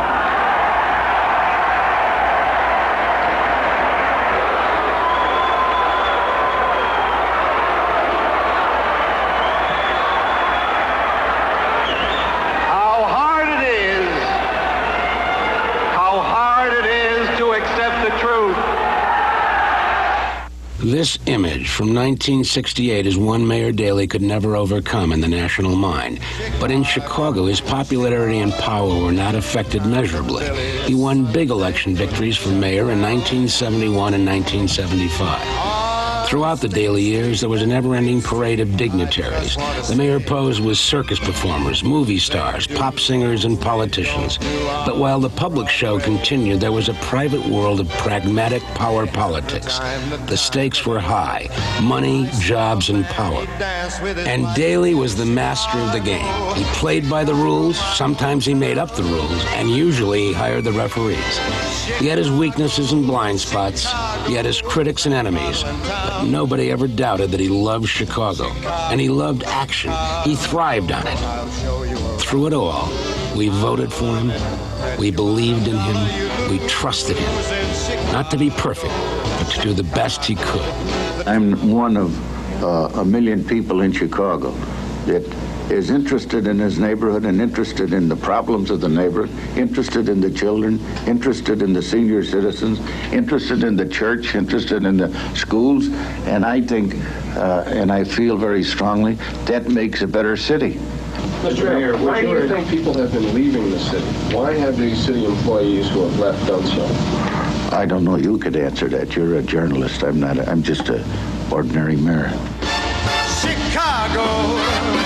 Speaker 6: This image from 1968 is one Mayor Daley could never overcome in the national mind. But in Chicago, his popularity and power were not affected measurably. He won big election victories for mayor in 1971 and 1975. Throughout the Daley years, there was a never-ending parade of dignitaries. The mayor posed with circus performers, movie stars, pop singers, and politicians. But while the public show continued, there was a private world of pragmatic power politics. The stakes were high: money, jobs, and power. And Daley was the master of the game. He played by the rules, sometimes he made up the rules, and usually he hired the referees. He had his weaknesses and blind spots. He had his critics and enemies. But nobody ever doubted that he loved Chicago. And he loved action. He thrived on it. Through it all, we voted for him. We believed in him. We trusted him. Not to be perfect, but to do the best he could.
Speaker 26: I'm one of a million people in Chicago that is interested in his neighborhood and interested in the problems of the neighborhood, interested in the children, interested in the senior citizens, interested in the church, interested in the schools, and I think, and I feel very strongly, that makes a better city.
Speaker 9: Mr. Mayor, why do you think people have been leaving the city? Why have these city employees who have left done so?
Speaker 26: I don't know. You could answer that. You're a journalist. I'm not. I'm just an ordinary mayor.
Speaker 13: Chicago.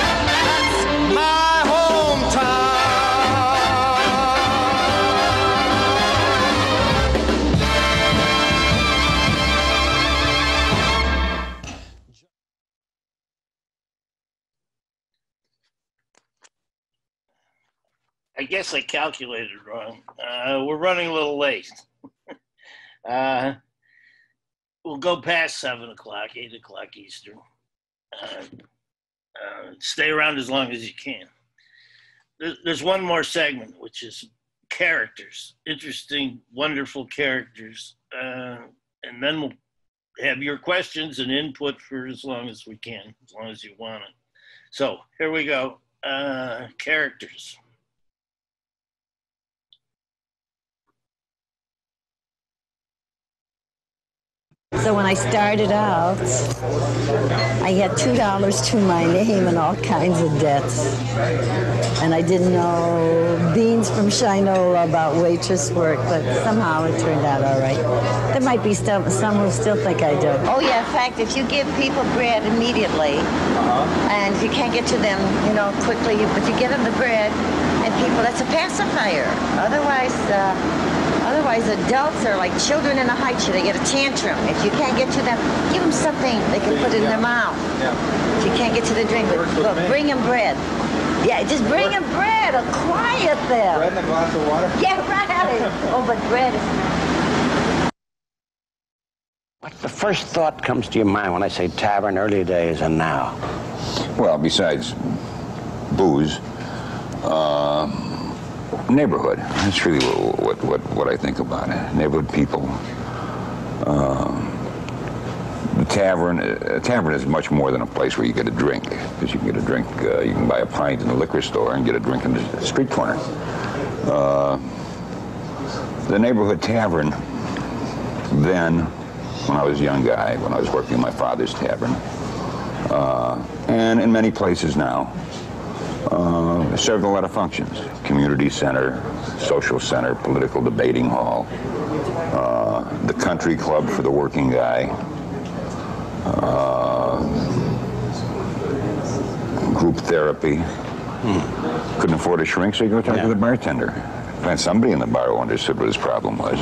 Speaker 13: My hometown.
Speaker 3: I guess I calculated wrong. We're running a little late. We'll go past 7 o'clock, 8 o'clock Eastern. Stay around as long as you can. There's one more segment, which is characters, interesting, wonderful characters. And then we'll have your questions and input for as long as we can, as long as you want it. So here we go. Characters.
Speaker 18: So when I started out, I had $2 to my name and all kinds of debts. And I didn't know beans from Shinola about waitress work, but somehow it turned out all right. There might be some who still think I do.
Speaker 19: Oh yeah, in fact, if you give people bread immediately, and if you can't get to them, quickly, but you get them the bread, and people, that's a pacifier. Otherwise, adults are like children in a high chair. They get a tantrum. If you can't get to them, give them something they can put in their mouth. If you can't get to the drink, but bring them bread. Yeah, just bring them bread or quiet them.
Speaker 20: Bread and a glass of water?
Speaker 19: Yeah, right. Oh, but bread is...
Speaker 27: What's the first thought comes to your mind when I say tavern, early days, and now?
Speaker 25: Well, besides booze, neighborhood. That's really what I think about it. Neighborhood people. The tavern. A tavern is much more than a place where you get a drink, because you can get a drink. You can buy a pint in the liquor store and get a drink in the street corner. The neighborhood tavern. Then, when I was a young guy, when I was working in my father's tavern, and in many places now. Served a lot of functions. Community center, social center, political debating hall, the country club for the working guy, group therapy. Couldn't afford a shrink, so you go talk to the bartender.
Speaker 8: find somebody in the bar who understood what his problem was.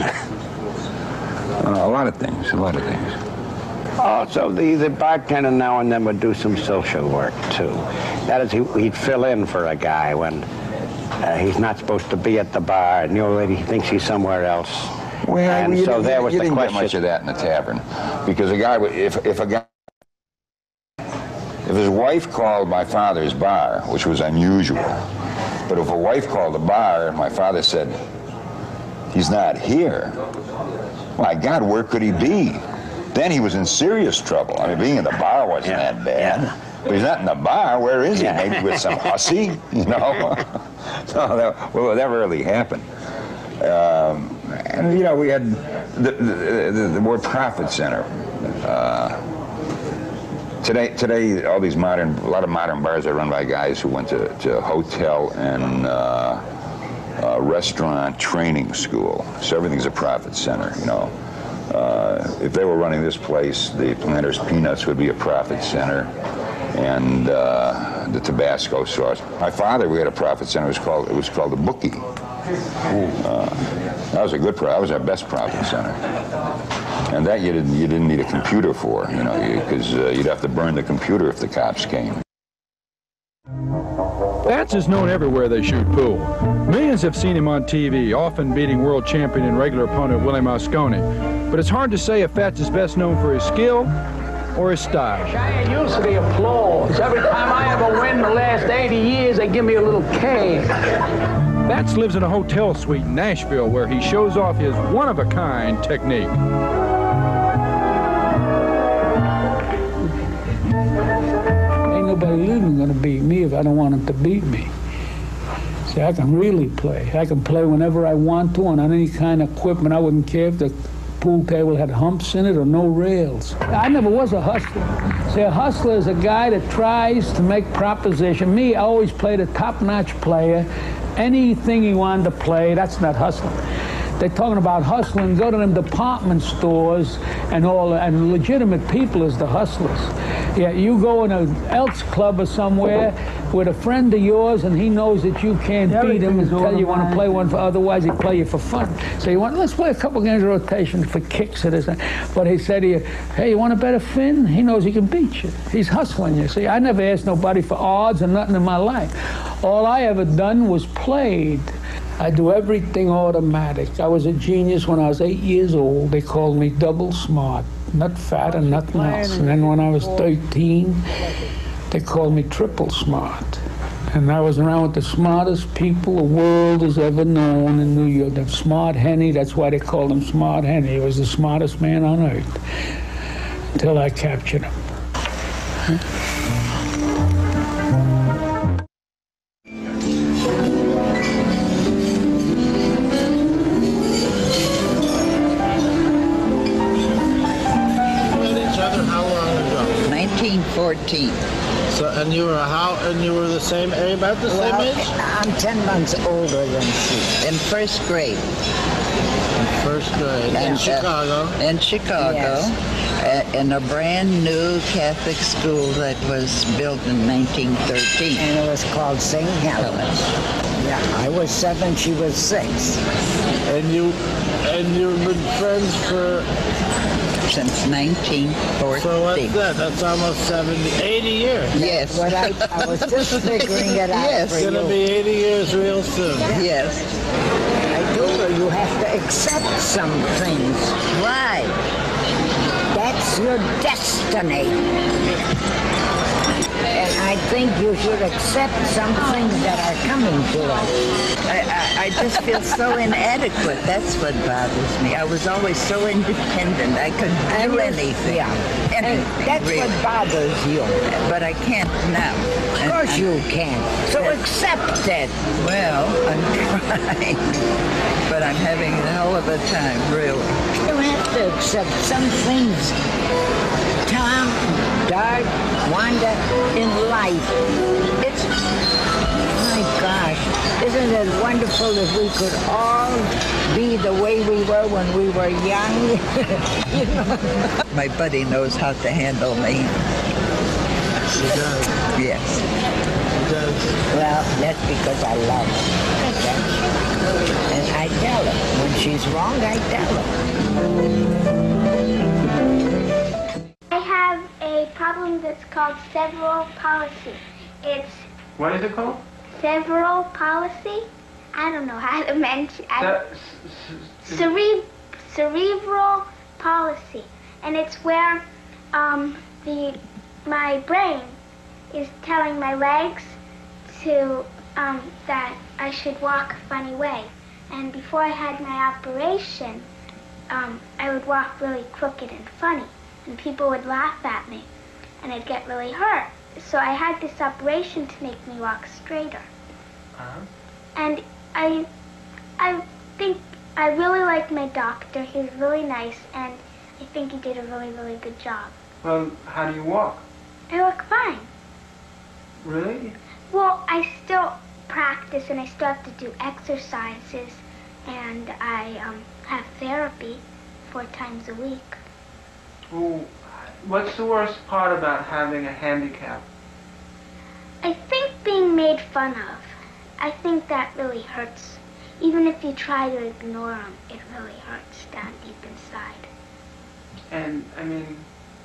Speaker 8: A lot of things.
Speaker 27: Also, the bartender now and then would do some social work, too. That is, he'd fill in for a guy when he's not supposed to be at the bar, and the old lady thinks he's somewhere else.
Speaker 8: Well,
Speaker 27: and
Speaker 8: you
Speaker 27: so there was the
Speaker 8: didn't
Speaker 27: question.
Speaker 8: get much of that in the tavern, because a guy, if his wife called my father's bar, which was unusual, but if a wife called the bar and my father said, he's not here, my God, where could he be? Then he was in serious trouble. I mean, being in the bar wasn't that bad. Yeah. But he's not in the bar. Where is he? Maybe with some hussy, you know? No, that rarely happened. And, you know, we had the word profit center. Today, all these a lot of modern bars are run by guys who went to hotel and restaurant training school. So everything's a profit center, you know. If they were running this place, the Planters Peanuts would be a profit center, and the Tabasco sauce. My father, we had a profit center. It was called the Bookie. That was a good that was our best profit center, and that you didn't need a computer for, you know, because you'd have to burn the computer if the cops came.
Speaker 1: Bats is known everywhere they shoot pool. Millions have seen him on TV, often beating world champion and regular opponent Willie Mosconi. But it's hard to say if Fats is best known for his skill or his style.
Speaker 7: I ain't used to the applause. Every time I ever win the last 80 years, they give me a little cash.
Speaker 1: Fats lives in a hotel suite in Nashville where he shows off his one-of-a-kind technique.
Speaker 7: Nobody living gonna beat me if I don't want him to beat me. See, I can really play. I can play whenever I want to on any kind of equipment. I wouldn't care if the pool table had humps in it or no rails. I never was a hustler. See, a hustler is a guy that tries to make proposition. Me, I always played a top-notch player. Anything he wanted to play, that's not hustling. They're talking about hustling. Go to them department stores and and legitimate people is the hustlers. Yeah, you go in an Elks Club or somewhere with a friend of yours and he knows that you can't beat him and tell you want to play one for, otherwise he'd play you for fun. So you want, let's play a couple games of rotation for kicks or this. But he said to you, hey, you want a better Finn? He knows he can beat you. He's hustling you. See, I never asked nobody for odds or nothing in my life. All I ever done was played. I do everything automatic. I was a genius when I was 8 years old. They called me double smart, not fat and nothing else. And then when I was 13, they called me triple smart. And I was around with the smartest people the world has ever known in New York. The Smart Henny, that's why they called him Smart Henny. He was the smartest man on earth until I captured him.
Speaker 12: How long ago?
Speaker 13: 1914.
Speaker 12: So, and you were the same, about the same age?
Speaker 13: I'm 10 months older than she. In first grade.
Speaker 12: In first grade. In Chicago?
Speaker 13: In Chicago. Yes. In a brand new Catholic school that was built in 1913. And it was called St. Helens. Yeah, I was 7, she was 6.
Speaker 12: And you've been friends for...
Speaker 13: Since 1914.
Speaker 12: So what's that? That's almost 80 years.
Speaker 13: Yes. What I was just figuring it out. Yes.
Speaker 12: It's going to be 80 years real soon.
Speaker 13: Yes. I told her you have to accept some things. Why? That's your destiny. And I think you should accept some things that are coming to us. I just feel so inadequate. That's what bothers me. I was always so independent. I could do anything. Yeah. Anything, that's really. What bothers you. But I can't now. Of course you can. So accept it. Well, I'm trying. But I'm having a hell of a time, really. You have to accept some things. Tom, Dart, Wanda, in life. It's, my gosh, isn't it wonderful if we could all be the way we were when we were young? You know? My buddy knows how to handle me.
Speaker 12: She does?
Speaker 13: Yes.
Speaker 12: She does?
Speaker 13: Well, that's because I love her. And I tell her. When she's wrong, I tell her.
Speaker 2: I have a problem that's called several policy. It's...
Speaker 14: What is it called?
Speaker 2: Several policy? I don't know how to mention... cerebral policy. And it's where my brain is telling my legs to that I should walk a funny way. And before I had my operation, I would walk really crooked and funny, and people would laugh at me, and I'd get really hurt. So I had this operation to make me walk straighter. And I think I really like my doctor. He's really nice, and I think he did a really, really good job.
Speaker 14: Well, how do you walk?
Speaker 2: I walk fine.
Speaker 14: Really?
Speaker 2: Well, I still practice, and I still have to do exercises, and I have therapy 4 times a week.
Speaker 14: Well, what's the worst part about having a handicap?
Speaker 2: I think being made fun of. I think that really hurts. Even if you try to ignore them, it really hurts down deep inside.
Speaker 14: And, I mean,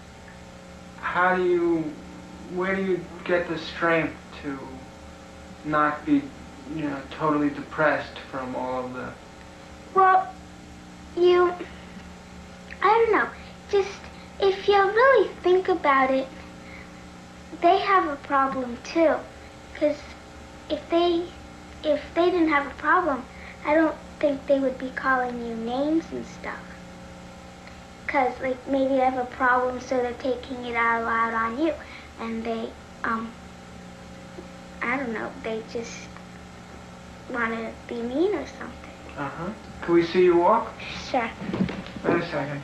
Speaker 14: where do you get the strength to not be, totally depressed from all of the...
Speaker 2: Well, I don't know, just if you really think about it, they have a problem too. Because if they didn't have a problem, I don't think they would be calling you names and stuff. Because, like, maybe they have a problem, so they're taking it out loud on you. And they, I don't know, they just want to be mean or something.
Speaker 14: Uh-huh. Can we see you walk?
Speaker 2: Sure.
Speaker 14: Wait a second.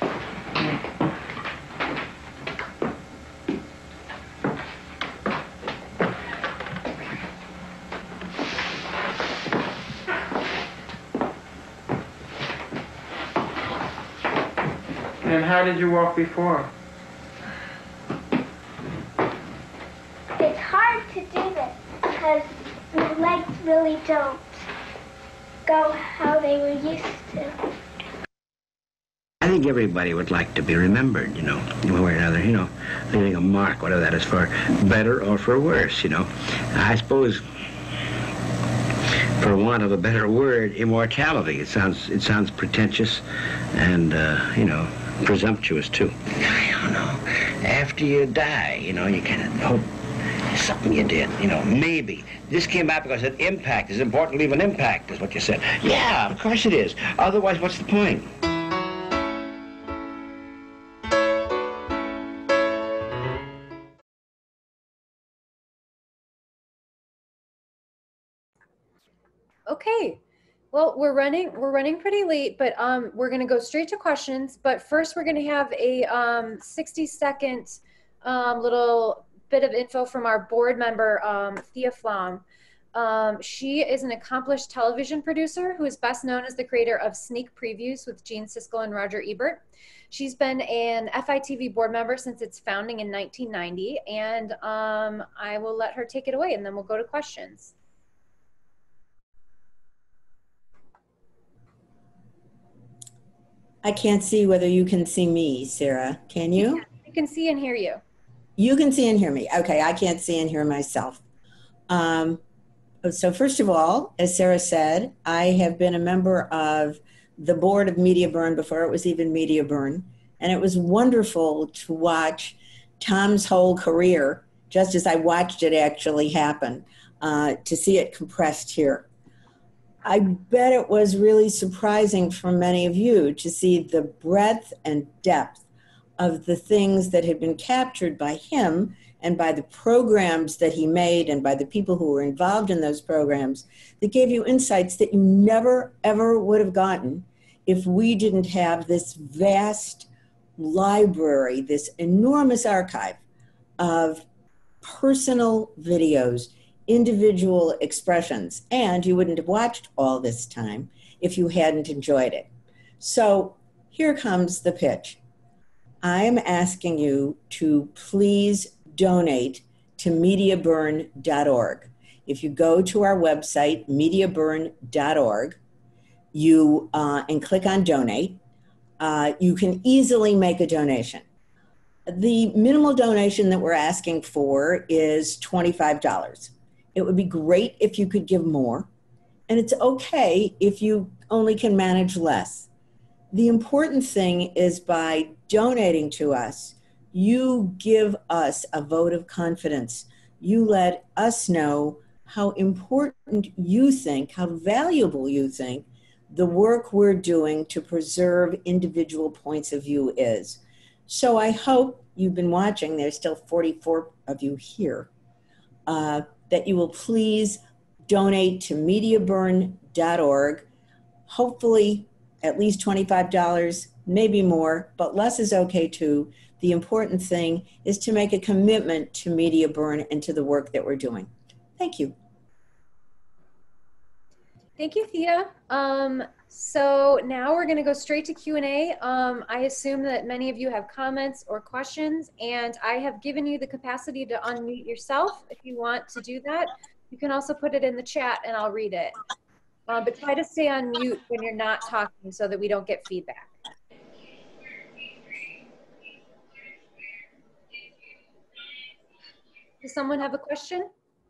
Speaker 14: And how did you walk before?
Speaker 2: It's hard to do this because my legs really don't go how they were used to.
Speaker 27: I think everybody would like to be remembered, one way or another, leaving a mark, whatever that is, for better or for worse, I suppose, for want of a better word, immortality. It sounds pretentious and, presumptuous, too. I don't know. After you die, you kind of hope something you did, maybe. This came out because an impact is important to leave an impact, is what you said. Yeah, of course it is. Otherwise, what's the point?
Speaker 15: Okay. Well, we're running pretty late, but we're going to go straight to questions. But first, we're going to have a 60-second little bit of info from our board member, Thea Flom. She is an accomplished television producer who is best known as the creator of Sneak Previews with Gene Siskel and Roger Ebert. She's been an FITV board member since its founding in 1990, and I will let her take it away, and then we'll go to questions.
Speaker 20: I can't see whether you can see me, Sarah. Can you?
Speaker 15: You can see and hear you.
Speaker 20: You can see and hear me. Okay, I can't see and hear myself. So first of all, as Sarah said, I have been a member of the board of Media Burn before it was even Media Burn. And it was wonderful to watch Tom's whole career, just as I watched it actually happen, to see it compressed here. I bet it was really surprising for many of you to see the breadth and depth of the things that had been captured by him and by the programs that he made and by the people who were involved in those programs that gave you insights that you never, ever would have gotten if we didn't have this vast library, this enormous archive of personal videos, individual expressions, and you wouldn't have watched all this time if you hadn't enjoyed it. So here comes the pitch. I am asking you to please donate to mediaburn.org. If you go to our website, mediaburn.org, and click on donate, you can easily make a donation. The minimal donation that we're asking for is $25. It would be great if you could give more, and it's okay if you only can manage less. The important thing is by donating to us, you give us a vote of confidence. You let us know how important you think, how valuable you think the work we're doing to preserve individual points of view is. So I hope you've been watching, there's still 44 of you here, that you will please donate to mediaburn.org. Hopefully at least $25, maybe more, but less is okay too. The important thing is to make a commitment to Media Burn and to the work that we're doing. Thank you.
Speaker 15: Thank you, Thea. So now we're going to go straight to Q&A. I assume that many of you have comments or questions, and I have given you the capacity to unmute yourself if you want to do that. You can also put it in the chat and I'll read it. But try to stay on mute when you're not talking so that we don't get feedback. Does someone have a question?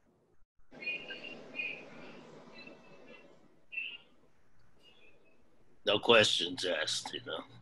Speaker 3: No questions asked, you know.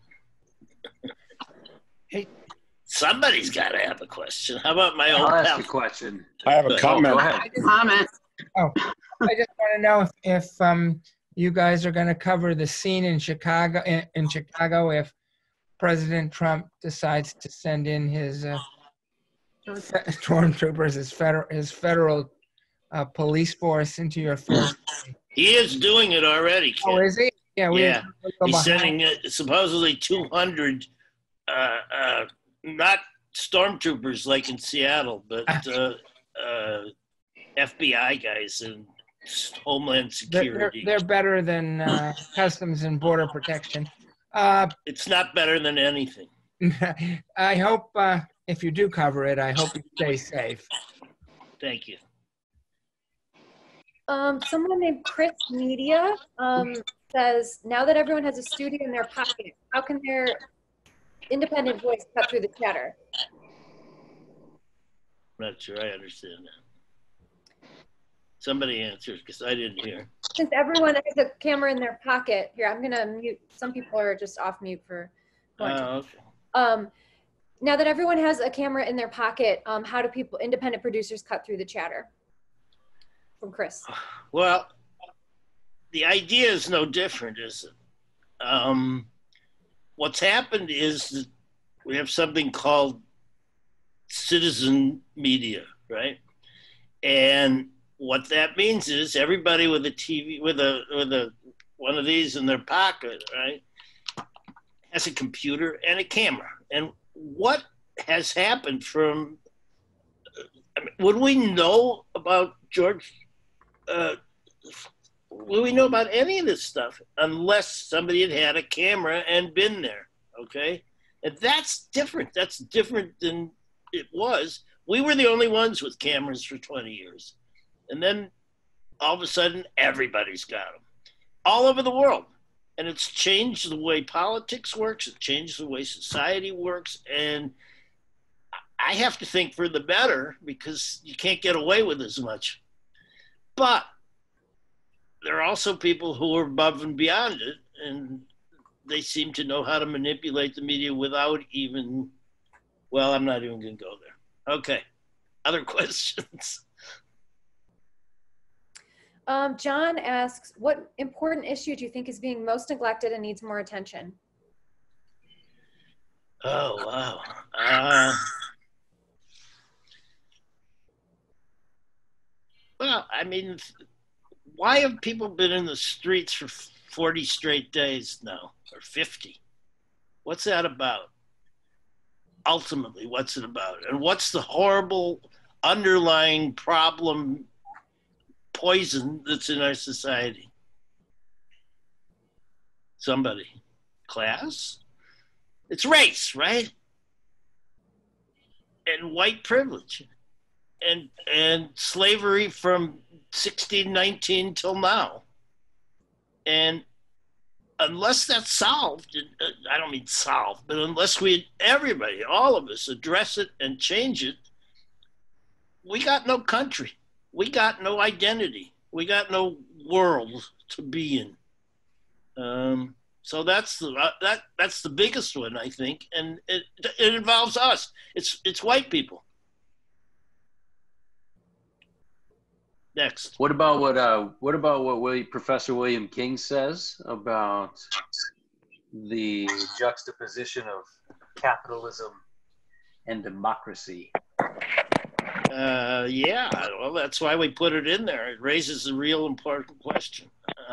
Speaker 5: Hey,
Speaker 3: somebody's got to have a question. How about my own?
Speaker 5: I'll ask a question.
Speaker 10: I have a comment.
Speaker 3: Go ahead.
Speaker 5: Comment.
Speaker 14: Oh, I just want to know if you guys are going to cover the scene in Chicago if President Trump decides to send in his stormtroopers, his federal police force into your first.
Speaker 3: He is doing it already, Ken.
Speaker 14: Oh, is he? Yeah.
Speaker 3: He's sending supposedly 200, not stormtroopers like in Seattle, but FBI guys and Homeland Security.
Speaker 14: They're better than Customs and Border Protection.
Speaker 3: It's not better than anything.
Speaker 14: I hope if you do cover it, I hope you stay safe.
Speaker 3: Thank you.
Speaker 15: Someone named Chris Media says, now that everyone has a studio in their pocket, how can their independent voice cut through the chatter?
Speaker 3: I'm not sure I understand that. Somebody answers, because I didn't hear.
Speaker 15: Since everyone has a camera in their pocket, here, I'm going to mute. Some people are just off mute for
Speaker 3: okay.
Speaker 15: Now that everyone has a camera in their pocket, how do independent producers cut through the chatter? From Chris.
Speaker 3: Well, the idea is no different, is it? What's happened is that we have something called citizen media, right? And what that means is everybody with a TV, with one of these in their pocket, right, has a computer and a camera. And what has happened from, would we know about George? Will we know about any of this stuff unless somebody had a camera and been there, okay? And that's different. That's different than it was. We were the only ones with cameras for 20 years. And then all of a sudden, everybody's got them all over the world. And it's changed the way politics works. It changed the way society works. And I have to think for the better because you can't get away with as much. But there are also people who are above and beyond it, and they seem to know how to manipulate the media without even, well, I'm not even going to go there. Okay. Other questions?
Speaker 15: John asks, what important issue do you think is being most neglected and needs more attention?
Speaker 3: Oh, wow. Well, I mean, why have people been in the streets for 40 straight days now, or 50? What's that about? Ultimately, what's it about? And what's the horrible underlying problem, poison that's in our society? Somebody. Class? It's race, right? And white privilege. and slavery from 1619 till now. And unless that's solved, I don't mean solved, but unless everybody, all of us, address it and change it, we got no country. We got no identity. We got no world to be in. So that's the biggest one, I think, and it involves us. It's white people. Next.
Speaker 5: What about what Professor William King says about the juxtaposition of capitalism and democracy?
Speaker 3: Yeah, well, that's why we put it in there. It raises a real important question.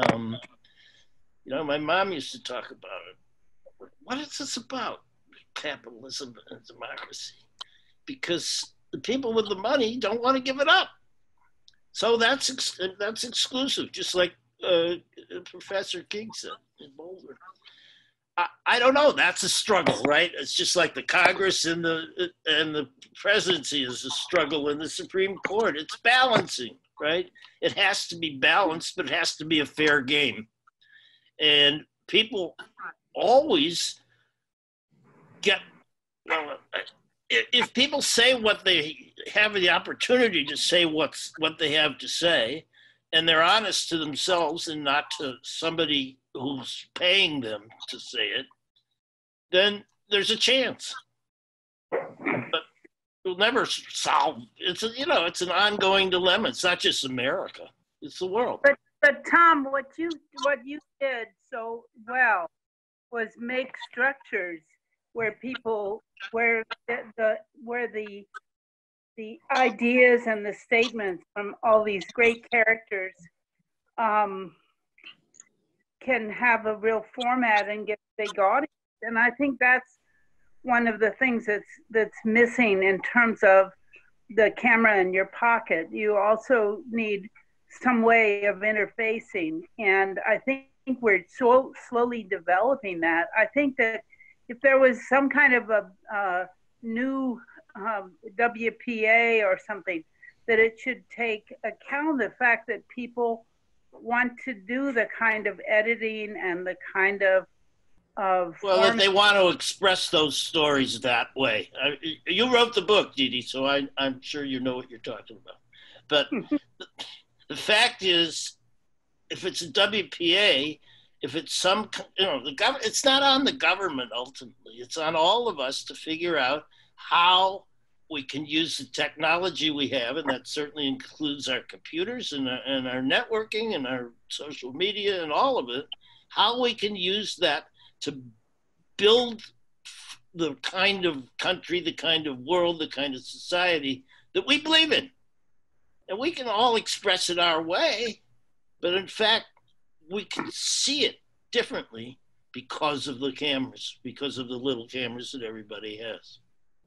Speaker 3: My mom used to talk about it. What is this about, capitalism and democracy? Because the people with the money don't want to give it up. So that's exclusive, just like Professor King said in Boulder. I don't know. That's a struggle, right? It's just like the Congress and the presidency is a struggle in the Supreme Court. It's balancing, right? It has to be balanced, but it has to be a fair game. And people always get, if people say what they have the opportunity to say what they have to say, and they're honest to themselves and not to somebody who's paying them to say it, then there's a chance. But we'll never solve. It's an ongoing dilemma. It's not just America; it's the world.
Speaker 10: But Tom, what you did so well was make structures where the ideas and the statements from all these great characters can have a real format and get a big audience. And I think that's one of the things that's missing in terms of the camera in your pocket. You also need some way of interfacing. And I think we're so slowly developing that. I think that if there was some kind of a new WPA or something, that it should take account the fact that people want to do the kind of editing and the kind of
Speaker 3: well, if they want to express those stories that way. You wrote the book, Dee, so I'm sure you know what you're talking about. But the fact is, if it's a WPA, if it's some, the government, it's not on the government ultimately. It's on all of us to figure out how we can use the technology we have, and that certainly includes our computers and our networking and our social media and all of it, how we can use that to build the kind of country, the kind of world, the kind of society that we believe in. And we can all express it our way, but in fact, we can see it differently because of the cameras, because of the little cameras that everybody has.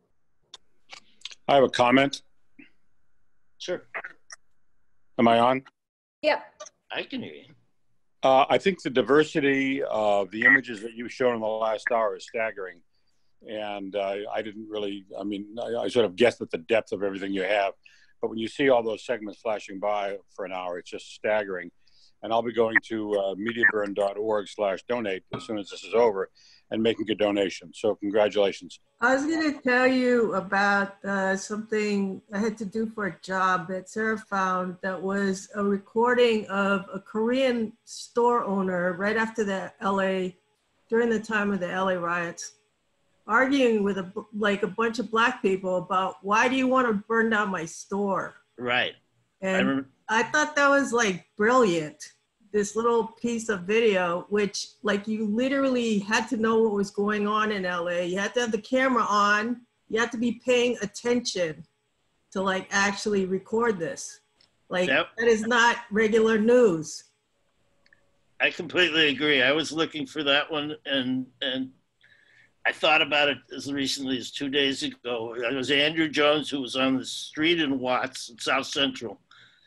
Speaker 11: I have a comment.
Speaker 3: Sure.
Speaker 11: Am I on?
Speaker 15: Yep.
Speaker 3: I can hear you.
Speaker 11: I think the diversity of the images that you've shown in the last hour is staggering. And I didn't really, I sort of guessed at the depth of everything you have. But when you see all those segments flashing by for an hour, it's just staggering. And I'll be going to mediaburn.org/donate as soon as this is over and making a donation. So congratulations.
Speaker 16: I was going to tell you about something I had to do for a job that Sarah found that was a recording of a Korean store owner right after during the time of the LA riots, arguing with a bunch of black people about, why do you want to burn down my store?
Speaker 3: Right.
Speaker 16: And I thought that was brilliant. This little piece of video, which you literally had to know what was going on in LA. You had to have the camera on. You had to be paying attention to actually record this. That is not regular news.
Speaker 3: I completely agree. I was looking for that one, and I thought about it as recently as 2 days ago. It was Andrew Jones, who was on the street in Watts, in South Central,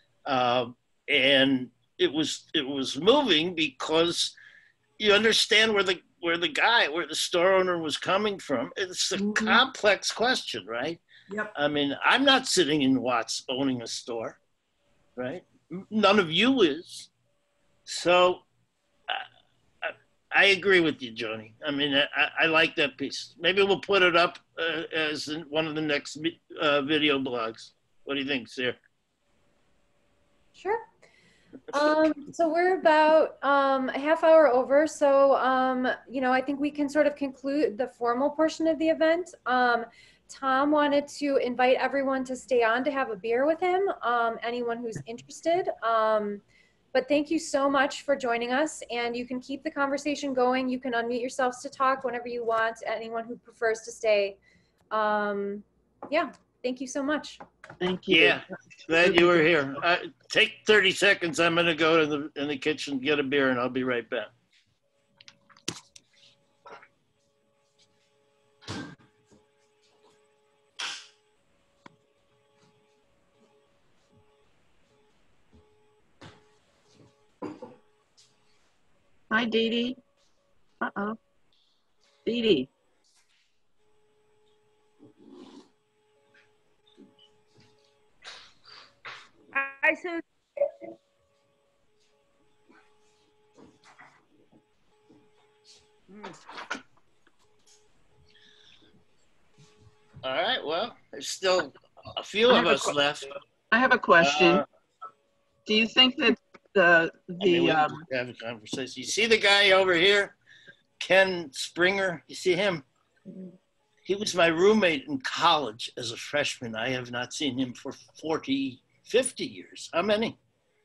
Speaker 3: and it was moving because you understand where the store owner was coming from. It's a complex question, right?
Speaker 16: Yep.
Speaker 3: I mean, I'm not sitting in Watts owning a store, right? None of you is. So I agree with you, Joni. I mean, I like that piece. Maybe we'll put it up as one of the next video blogs. What do you think, Sarah?
Speaker 15: Sure. So we're about a half hour over. So, I think we can sort of conclude the formal portion of the event. Tom wanted to invite everyone to stay on to have a beer with him, anyone who's interested. But thank you so much for joining us, and you can keep the conversation going. You can unmute yourselves to talk whenever you want, anyone who prefers to stay. Yeah, thank you so much.
Speaker 4: Thank you.
Speaker 3: Yeah, glad you were here. Take 30 seconds. I'm going to go to in the kitchen, get a beer, and I'll be right back.
Speaker 4: Hi, Dee Dee. Uh-oh. Dee Dee.
Speaker 10: Hi, Susan.
Speaker 3: All right, well, there's still a few of us left.
Speaker 4: I have a question. Do you think that
Speaker 3: we have a conversation. You see the guy over here, Ken Springer? You see him? He was my roommate in college as a freshman. I have not seen him for 50 years. How many?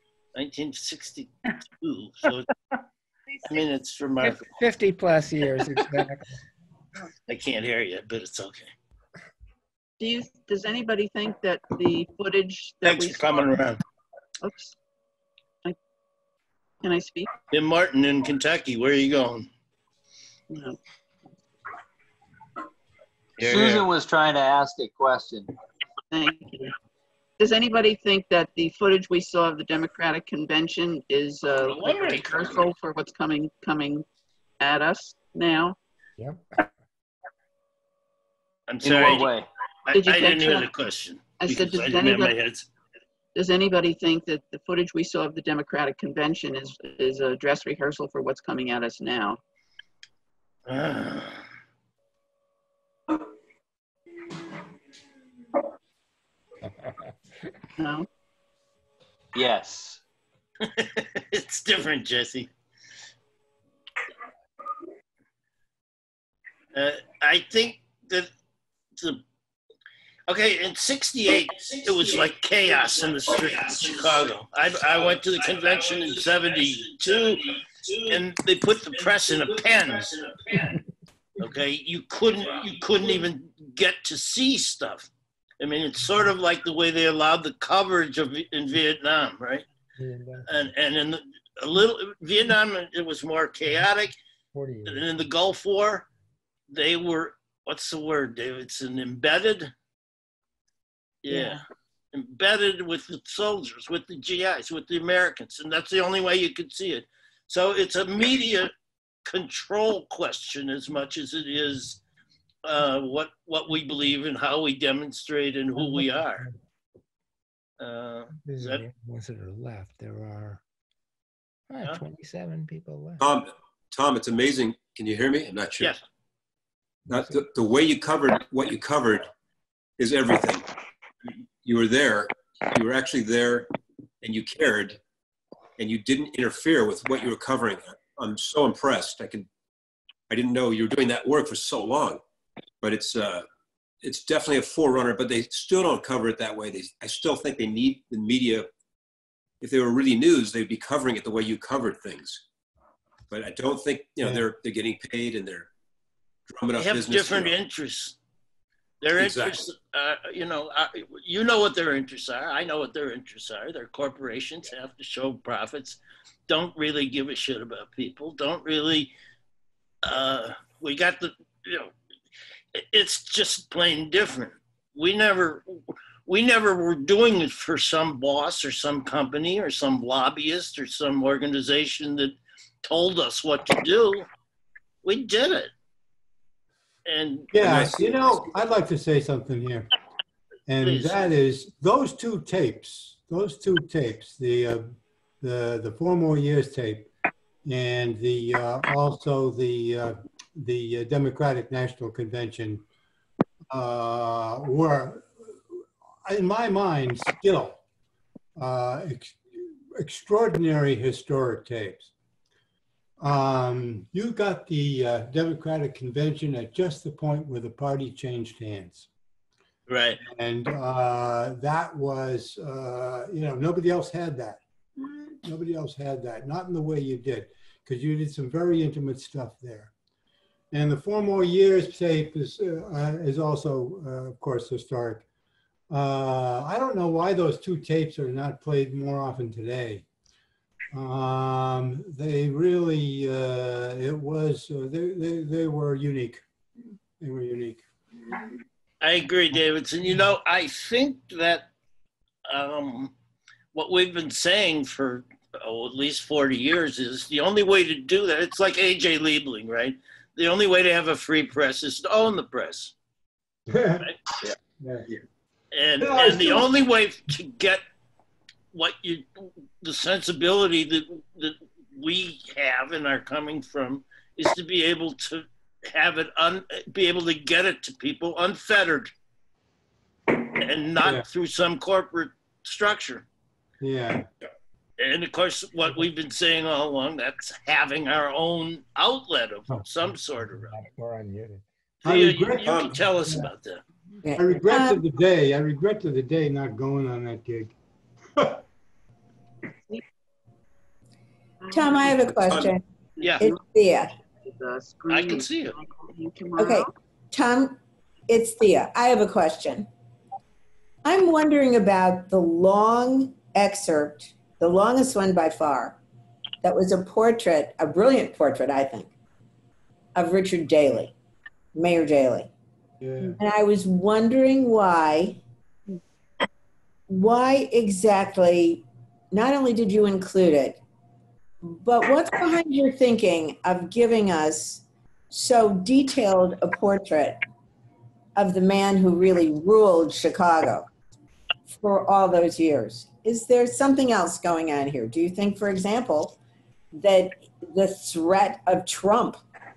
Speaker 3: 1962. So, I mean, it's remarkable.
Speaker 14: 50 plus years, exactly.
Speaker 3: I can't hear you, but it's okay.
Speaker 4: Does anybody think that the footage that
Speaker 3: Thanks for coming around.
Speaker 4: Oops. Can I speak?
Speaker 3: Tim Martin in Kentucky. Where are you going?
Speaker 4: No.
Speaker 5: Susan was trying to ask a question.
Speaker 4: Thank you. Does anybody think that the footage we saw of the Democratic convention is like a rehearsal for what's coming at us now?
Speaker 14: Yep.
Speaker 3: I'm sorry.
Speaker 5: In what way?
Speaker 3: I didn't hear the question.
Speaker 4: I said, does anybody think that the footage we saw of the Democratic convention is a dress rehearsal for what's coming at us now? No.
Speaker 5: Yes.
Speaker 3: It's different, Jesse. I think that in '68, it was like chaos in the streets of Chicago. I went to the convention in '72, and they put the press in a pen. Okay, you couldn't even get to see stuff. I mean, it's sort of like the way they allowed the coverage in Vietnam, right? And in Vietnam, it was more chaotic. And in the Gulf War, they were, what's the word, Davidson? Embedded? Yeah. Embedded with the soldiers, with the GIs, with the Americans. And that's the only way you could see it. So it's a media control question as much as it is what we believe and how we demonstrate and who we are.
Speaker 14: Ones that are left, there are 27 people left.
Speaker 6: Tom, it's amazing. Can you hear me? I'm not sure.
Speaker 3: Yes.
Speaker 6: Not the way you covered what you covered is everything. You were there. You were actually there, and you cared, and you didn't interfere with what you were covering. I'm so impressed. I didn't know you were doing that work for so long, but it's definitely a forerunner. But they still don't cover it that way. I still think they need the media. If they were really news, they'd be covering it the way you covered things. But I don't think they're getting paid and they're drumming up business.
Speaker 3: They have different interests. Their interests, you know what their interests are. I know what their interests are. Their corporations have to show profits. Don't really give a shit about people. Don't really. We got it's just plain different. We never were doing it for some boss or some company or some lobbyist or some organization that told us what to do. We did it. And
Speaker 17: yeah, I'd like to say something here.
Speaker 9: And
Speaker 3: Please.
Speaker 9: that is those two tapes, the 4 More Years tape and the also the Democratic National Convention were, in my mind, still extraordinary historic tapes. You got the Democratic Convention at just the point where the party changed hands.
Speaker 3: Right.
Speaker 9: And that was, you know, nobody else had that. Nobody else had that, not in the way you did, because you did some very intimate stuff there. And the 4 More Years tape is also, of course, historic. I don't know why those two tapes are not played more often today. They really, it was, they were unique. They were unique.
Speaker 3: I agree, Davidson. You know, I think that what we've been saying for at least 40 years is the only way to do that. It's like A.J. Liebling, right? The only way to have a free press is to own the press. Right?
Speaker 9: Yeah.
Speaker 3: And the only way to get the sensibility that we have and are coming from is to be able to have it, be able to get it to people unfettered and not through some corporate structure.
Speaker 9: Yeah.
Speaker 3: And of course, what we've been saying all along, that's having our own outlet of some sort of.
Speaker 14: We're unmuted.
Speaker 3: You can tell us about that.
Speaker 9: I regret to the day not going on that gig.
Speaker 20: Tom, I have a question.
Speaker 3: Yeah.
Speaker 20: It's Thea.
Speaker 3: I can see it.
Speaker 20: Okay, Tom, it's Thea. I have a question. I'm wondering about the long excerpt, the longest one by far, that was a portrait, a brilliant portrait, I think, of Richard Daley, Mayor Daley.
Speaker 9: Yeah.
Speaker 20: And I was wondering why exactly, not only did you include it, but what's behind your thinking of giving us so detailed a portrait of the man who really ruled Chicago for all those years? Is there something else going on here? Do you think, for example, that the threat of Trump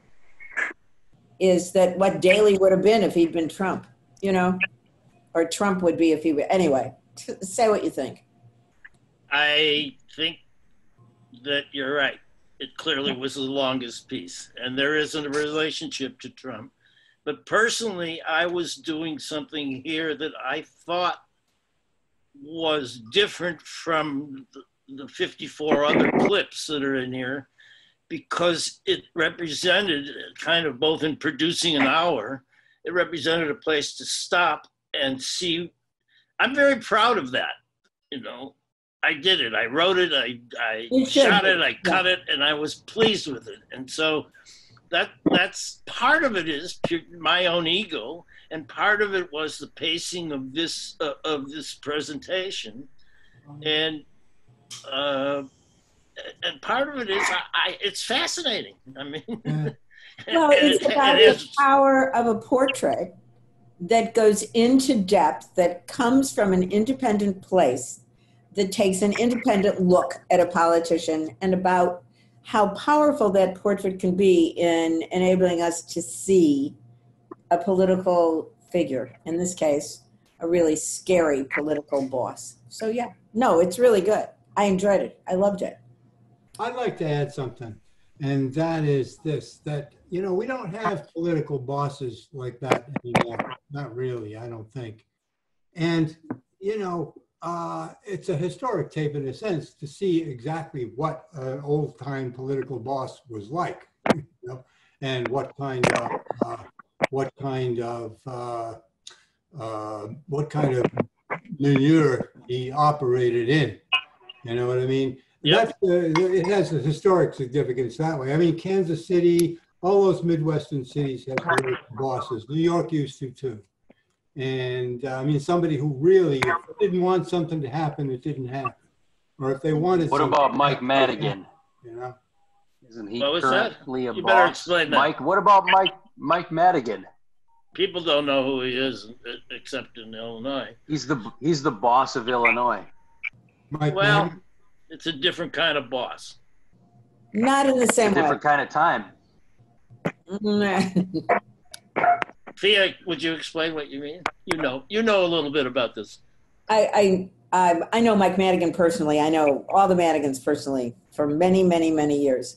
Speaker 20: is that what Daley would have been if he'd been Trump, you know, or Trump would be if he were, anyway, say what you think.
Speaker 3: I think that you're right. It clearly was the longest piece, and there isn't a relationship to Trump. But personally, I was doing something here that I thought was different from the 54 other clips that are in here, because it represented kind of, both in producing an hour, it represented a place to stop and see. I'm very proud of that, you know. I did it. I wrote it. I shot it. I cut it, and I was pleased with it. And so that's part of it is my own ego, and part of it was the pacing of this presentation, and part of it is it's fascinating. I mean,
Speaker 20: well, it's about the power of a portrait that goes into depth, that comes from an independent place, that takes an independent look at a politician, and about how powerful that portrait can be in enabling us to see a political figure, in this case, a really scary political boss. So yeah, no, it's really good. I enjoyed it. I loved it.
Speaker 9: I'd like to add something, and that is this, that, you know, we don't have political bosses like that anymore. Not really, I don't think. And, you know, it's a historic tape in a sense to see exactly what an old-time political boss was like, you know, and what kind of milieu he operated in. You know what I mean? Yep. It has a historic significance that way. I mean, Kansas City, all those Midwestern cities have political bosses. New York used to too. And I mean, somebody who really didn't want something to happen, it didn't happen. Or if they wanted
Speaker 5: What about Mike Madigan?
Speaker 9: You know?
Speaker 5: Isn't he
Speaker 3: what was
Speaker 5: currently
Speaker 3: that?
Speaker 5: a
Speaker 3: You
Speaker 5: boss?
Speaker 3: better explain that.
Speaker 5: Mike, what about Mike Madigan?
Speaker 3: People don't know who he is except in Illinois.
Speaker 5: He's the boss of Illinois.
Speaker 3: Well, it's a different kind of boss.
Speaker 20: Not in the same
Speaker 5: a
Speaker 20: way.
Speaker 5: Different kind of time.
Speaker 3: Thea, would you explain what you mean? You know a little bit about this.
Speaker 20: I know Mike Madigan personally. I know all the Madigans personally for many, many, many years.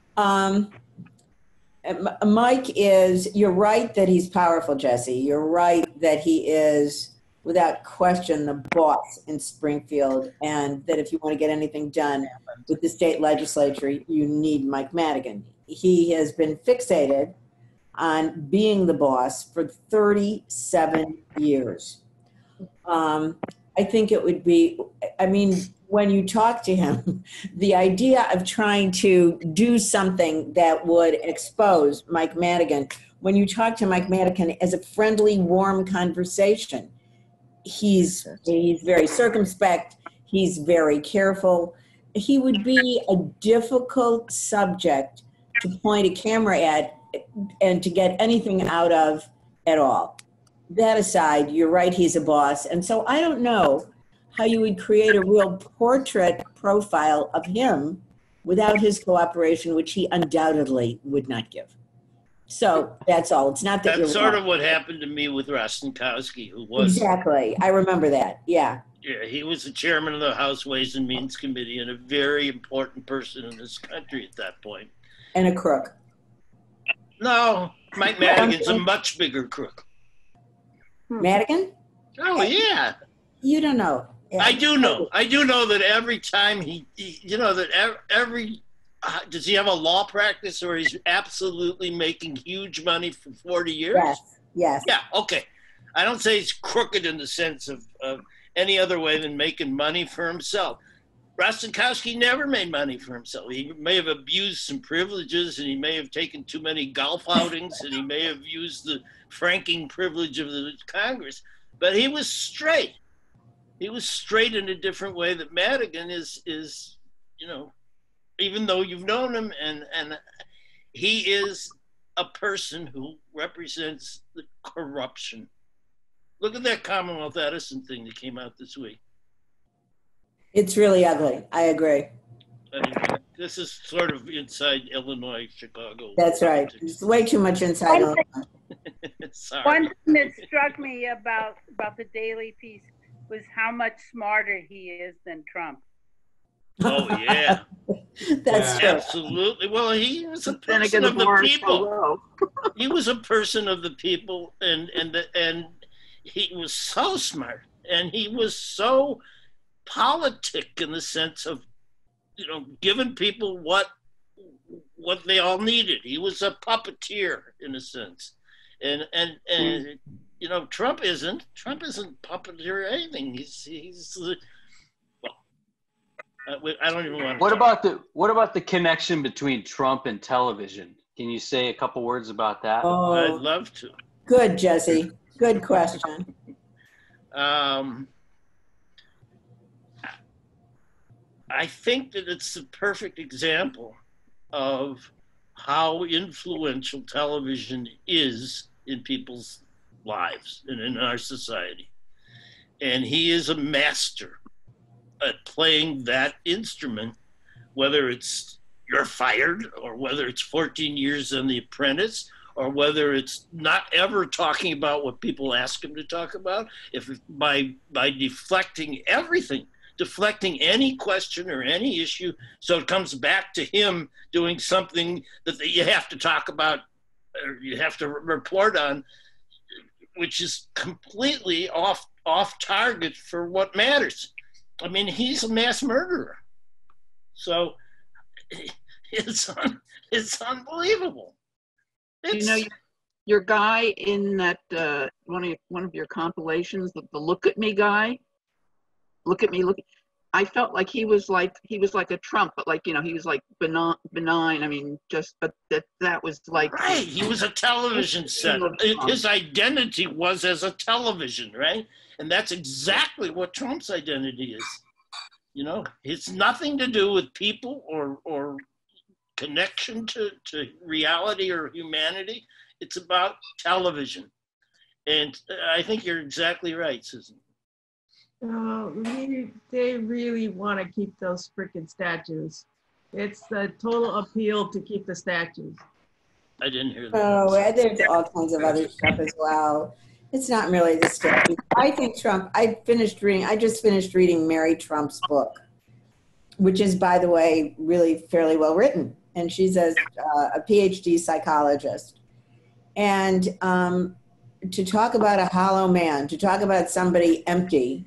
Speaker 20: Mike is, you're right that he's powerful, Jesse. You're right that he is, without question, the boss in Springfield, and that if you want to get anything done with the state legislature, you need Mike Madigan. He has been fixated on being the boss for 37 years. I think it would be, when you talk to him, the idea of trying to do something that would expose Mike Madigan, when you talk to Mike Madigan as a friendly, warm conversation, he's very circumspect, he's very careful. He would be a difficult subject to point a camera at and to get anything out of at all. That aside, you're right, he's a boss. And so I don't know how you would create a real portrait profile of him without his cooperation, which he undoubtedly would not give. So that's all. It's not that
Speaker 3: That's sort of what happened to me with Rostenkowski, who was...
Speaker 20: Exactly. I remember that. Yeah.
Speaker 3: Yeah, he was the chairman of the House Ways and Means Committee and a very important person in this country at that point.
Speaker 20: And a crook.
Speaker 3: No, Mike Madigan's a much bigger crook.
Speaker 20: Madigan?
Speaker 3: Oh, yeah.
Speaker 20: You don't know. Yeah.
Speaker 3: I do know. I do know that every time does he have a law practice or he's absolutely making huge money for 40 years?
Speaker 20: Yes.
Speaker 3: Yeah, okay. I don't say he's crooked in the sense of any other way than making money for himself. Rostenkowski never made money for himself. He may have abused some privileges and he may have taken too many golf outings and he may have used the franking privilege of the Congress, but he was straight. He was straight in a different way that Madigan is, even though you've known him, and he is a person who represents the corruption. Look at that Commonwealth Edison thing that came out this week.
Speaker 20: It's really ugly. I agree.
Speaker 3: This is sort of inside Illinois, Chicago.
Speaker 20: That's right. It's way too much inside Illinois.
Speaker 3: Sorry.
Speaker 10: One thing that struck me about the Daily piece was how much smarter he is than Trump.
Speaker 3: Oh, yeah.
Speaker 20: That's true.
Speaker 3: Absolutely. Well, he was a person of the people. He was a person of the people, and he was so smart, and he was so politic in the sense of, giving people what they all needed. He was a puppeteer in a sense, and Trump isn't puppeteer or anything. He's I don't even want to.
Speaker 5: What about the connection between Trump and television? Can you say a couple words about that?
Speaker 20: Oh,
Speaker 3: I'd love to.
Speaker 20: Good, Jesse. Good question.
Speaker 3: I think that it's the perfect example of how influential television is in people's lives and in our society. And he is a master at playing that instrument, whether it's You're Fired or whether it's 14 years on The Apprentice or whether it's not ever talking about what people ask him to talk about, if by deflecting everything, deflecting any question or any issue, so it comes back to him doing something that you have to talk about or you have to report on, which is completely off target for what matters. I mean, he's a mass murderer. So it's unbelievable.
Speaker 4: Your guy in that one of your compilations, the Look at Me guy. Look at me, look. I felt like he was like a Trump, but he was like benign. I mean, but that was like
Speaker 3: right. He was a television set. His identity was as a television, right? And that's exactly what Trump's identity is. It's nothing to do with people or connection to reality or humanity. It's about television. And I think you're exactly right, Susan.
Speaker 16: They really want to keep those freaking statues. It's the total appeal to keep the statues.
Speaker 3: I didn't hear that.
Speaker 20: Oh, there's all kinds of other stuff as well. It's not really the statue. I think Trump, I just finished reading Mary Trump's book, which is, by the way, really fairly well written. And she's a PhD psychologist. And to talk about a hollow man, to talk about somebody empty,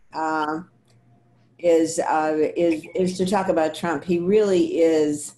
Speaker 20: is to talk about Trump. He really is.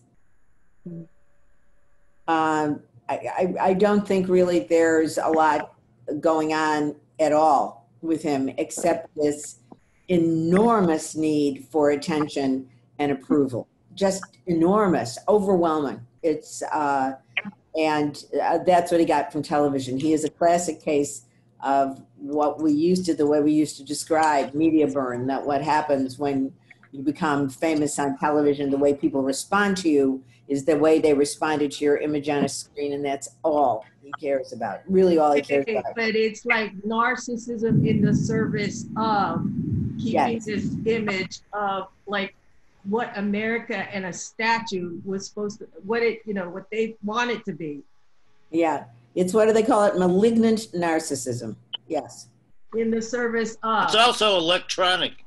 Speaker 20: I don't think really there's a lot going on at all with him, except this enormous need for attention and approval. Just enormous, overwhelming. It's and that's what he got from television. He is a classic case of what the way we used to describe media burn, that what happens when you become famous on television, the way people respond to you is the way they responded to your image on a screen, and that's all he cares about. Really all he cares about.
Speaker 16: But it's like narcissism in the service of keeping this image of like what America and a statue was supposed to, what they want it to be.
Speaker 20: Yeah, it's, what do they call it? Malignant narcissism. Yes.
Speaker 16: In the service of.
Speaker 3: It's also electronic.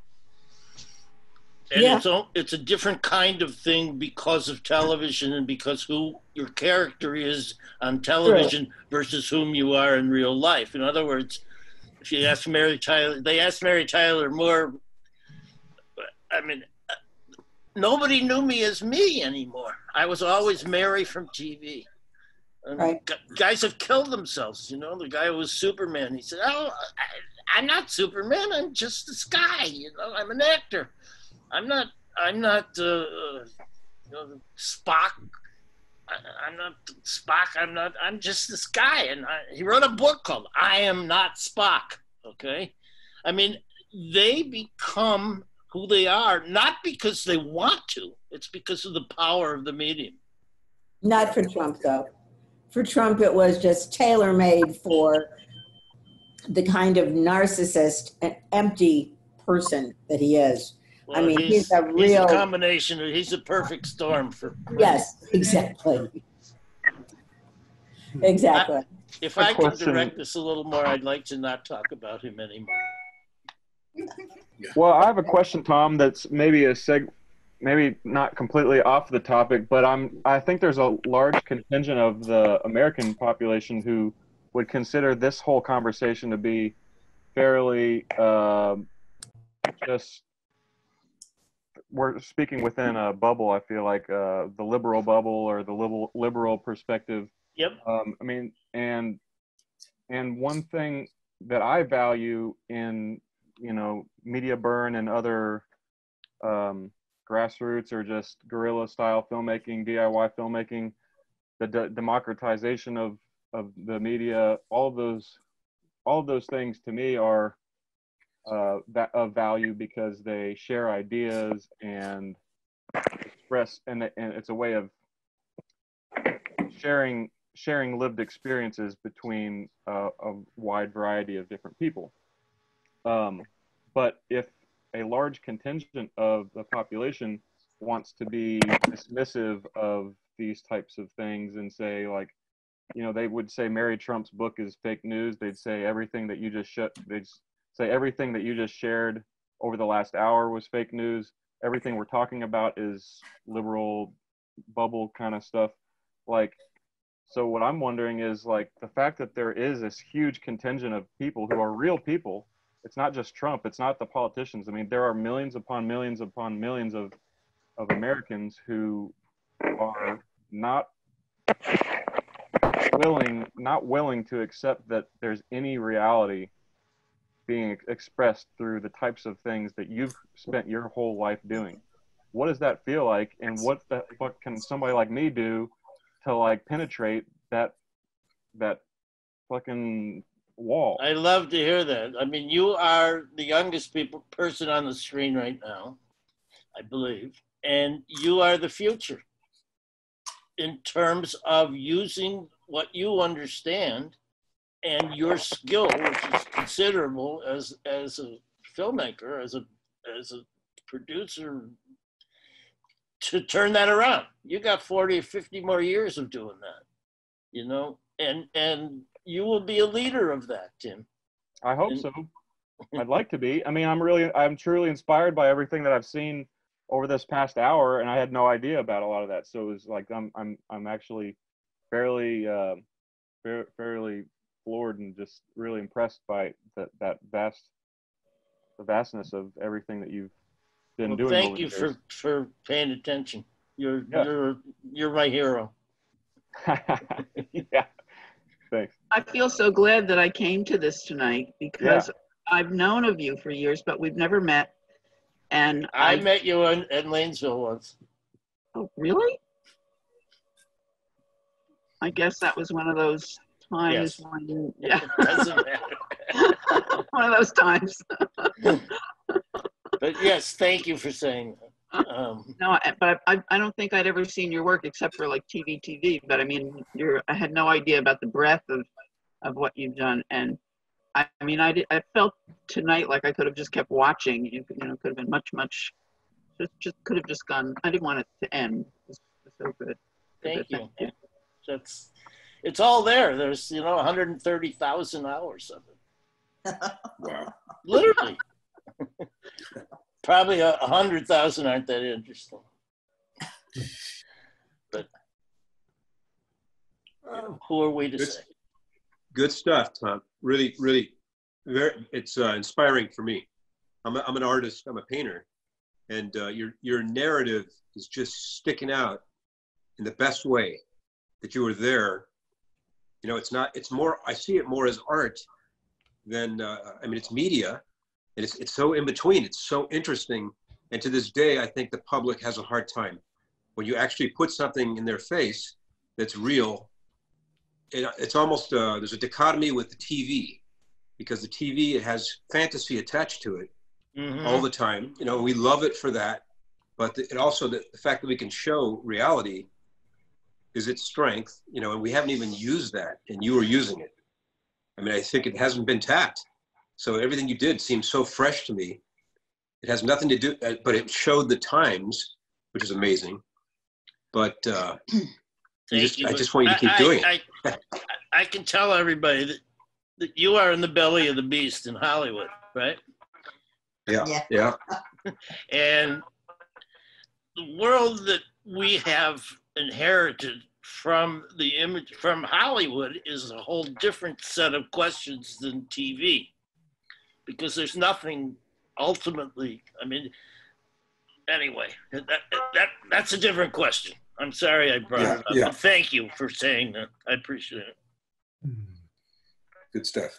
Speaker 3: And it's a different kind of thing because of television and because who your character is on television versus whom you are in real life. In other words, if you ask Mary Tyler, they asked Mary Tyler Moore, I mean, nobody knew me as me anymore. I was always Mary from TV. Guys have killed themselves, the guy who was Superman. He said, I'm not Superman, I'm just this guy, I'm an actor. I'm not Spock. I'm just this guy. And he wrote a book called I Am Not Spock. Okay. I mean, they become who they are, not because they want to, it's because of the power of the medium.
Speaker 20: Not for Trump, though. For Trump, it was just tailor-made for the kind of narcissist and empty person that he is.
Speaker 3: Well,
Speaker 20: I mean, he's a
Speaker 3: combination. He's a perfect storm for.
Speaker 20: Yes, exactly. Exactly.
Speaker 3: If I could direct this a little more, I'd like to not talk about him anymore.
Speaker 17: Well, I have a question, Tom, that's maybe maybe not completely off the topic, but I think there's a large contingent of the American population who would consider this whole conversation to be fairly just. We're speaking within a bubble. I feel like the liberal bubble or the liberal perspective.
Speaker 3: Yep.
Speaker 17: I mean, and one thing that I value in media burn and other grassroots or just guerrilla style filmmaking, DIY filmmaking, the democratization of the media, all of those things to me are that of value because they share ideas and express, and it's a way of sharing lived experiences between a wide variety of different people. But if a large contingent of the population wants to be dismissive of these types of things and say, like, they would say Mary Trump's book is fake news. They'd say everything that you just everything that you just shared over the last hour was fake news. Everything we're talking about is liberal bubble kind of stuff. Like, so what I'm wondering is, like, the fact that there is this huge contingent of people who are real people. It's not just Trump. It's not the politicians. I mean, there are millions upon millions upon millions of Americans who are not willing to accept that there's any reality being expressed through the types of things that you've spent your whole life doing. What does that feel like, and what can somebody like me do to, like, penetrate that fucking wall?
Speaker 3: I love to hear that. I mean, you are the youngest person on the screen right now, I believe, and you are the future in terms of using what you understand and your skill, which is considerable as a filmmaker, as a producer, to turn that around. You got 40 or 50 more years of doing that, you know, and you will be a leader of that, Tim.
Speaker 17: I hope so. I'd like to be. I mean, I'm truly inspired by everything that I've seen over this past hour, and I had no idea about a lot of that. So it was like I'm actually fairly floored and just really impressed by the vastness of everything that you've been doing.
Speaker 3: Thank you for paying attention. You're my hero.
Speaker 17: Yeah. Thanks.
Speaker 4: I feel so glad that I came to this tonight because I've known of you for years, but we've never met. And
Speaker 3: I met you in Lanesville once.
Speaker 4: Oh, really? I guess that was one of those times when,
Speaker 3: Doesn't matter.
Speaker 4: one of those times.
Speaker 3: But yes, thank you for saying that.
Speaker 4: No, but I don't think I'd ever seen your work except for like TV. But I mean, I had no idea about the breadth of what you've done. And I mean, I felt tonight like I could have just kept watching. You know, could have been much. Just could have just gone. I didn't want it to end. It was so good.
Speaker 3: Thank you. It's all there. There's 130,000 hours of it.
Speaker 6: Wow.
Speaker 3: Literally. Probably 100,000 aren't that interesting. But who are we to say?
Speaker 6: Good stuff, Tom. Really, it's inspiring for me. I'm an artist. I'm a painter, and your narrative is just sticking out in the best way. That you were there. You know, it's more. I see it more as art than I mean, it's media. And it's so in between. It's so interesting. And to this day, I think the public has a hard time. When you actually put something in their face that's real, it's almost, there's a dichotomy with the TV. Because the TV, it has fantasy attached to it all the time. You know, we love it for that. But it also, the fact that we can show reality is its strength. You know, and we haven't even used that. And you were using it. I mean, I think it hasn't been tapped. So everything you did seems so fresh to me. It has nothing to do, but it showed the times, which is amazing. But I just want you to keep doing it.
Speaker 3: I can tell everybody that you are in the belly of the beast in Hollywood, right?
Speaker 6: Yeah.
Speaker 3: And the world that we have inherited from Hollywood is a whole different set of questions than TV. Because there's nothing ultimately, I mean, anyway, that's a different question. I'm sorry I brought it up, but thank you for saying that. I appreciate it.
Speaker 6: Good stuff.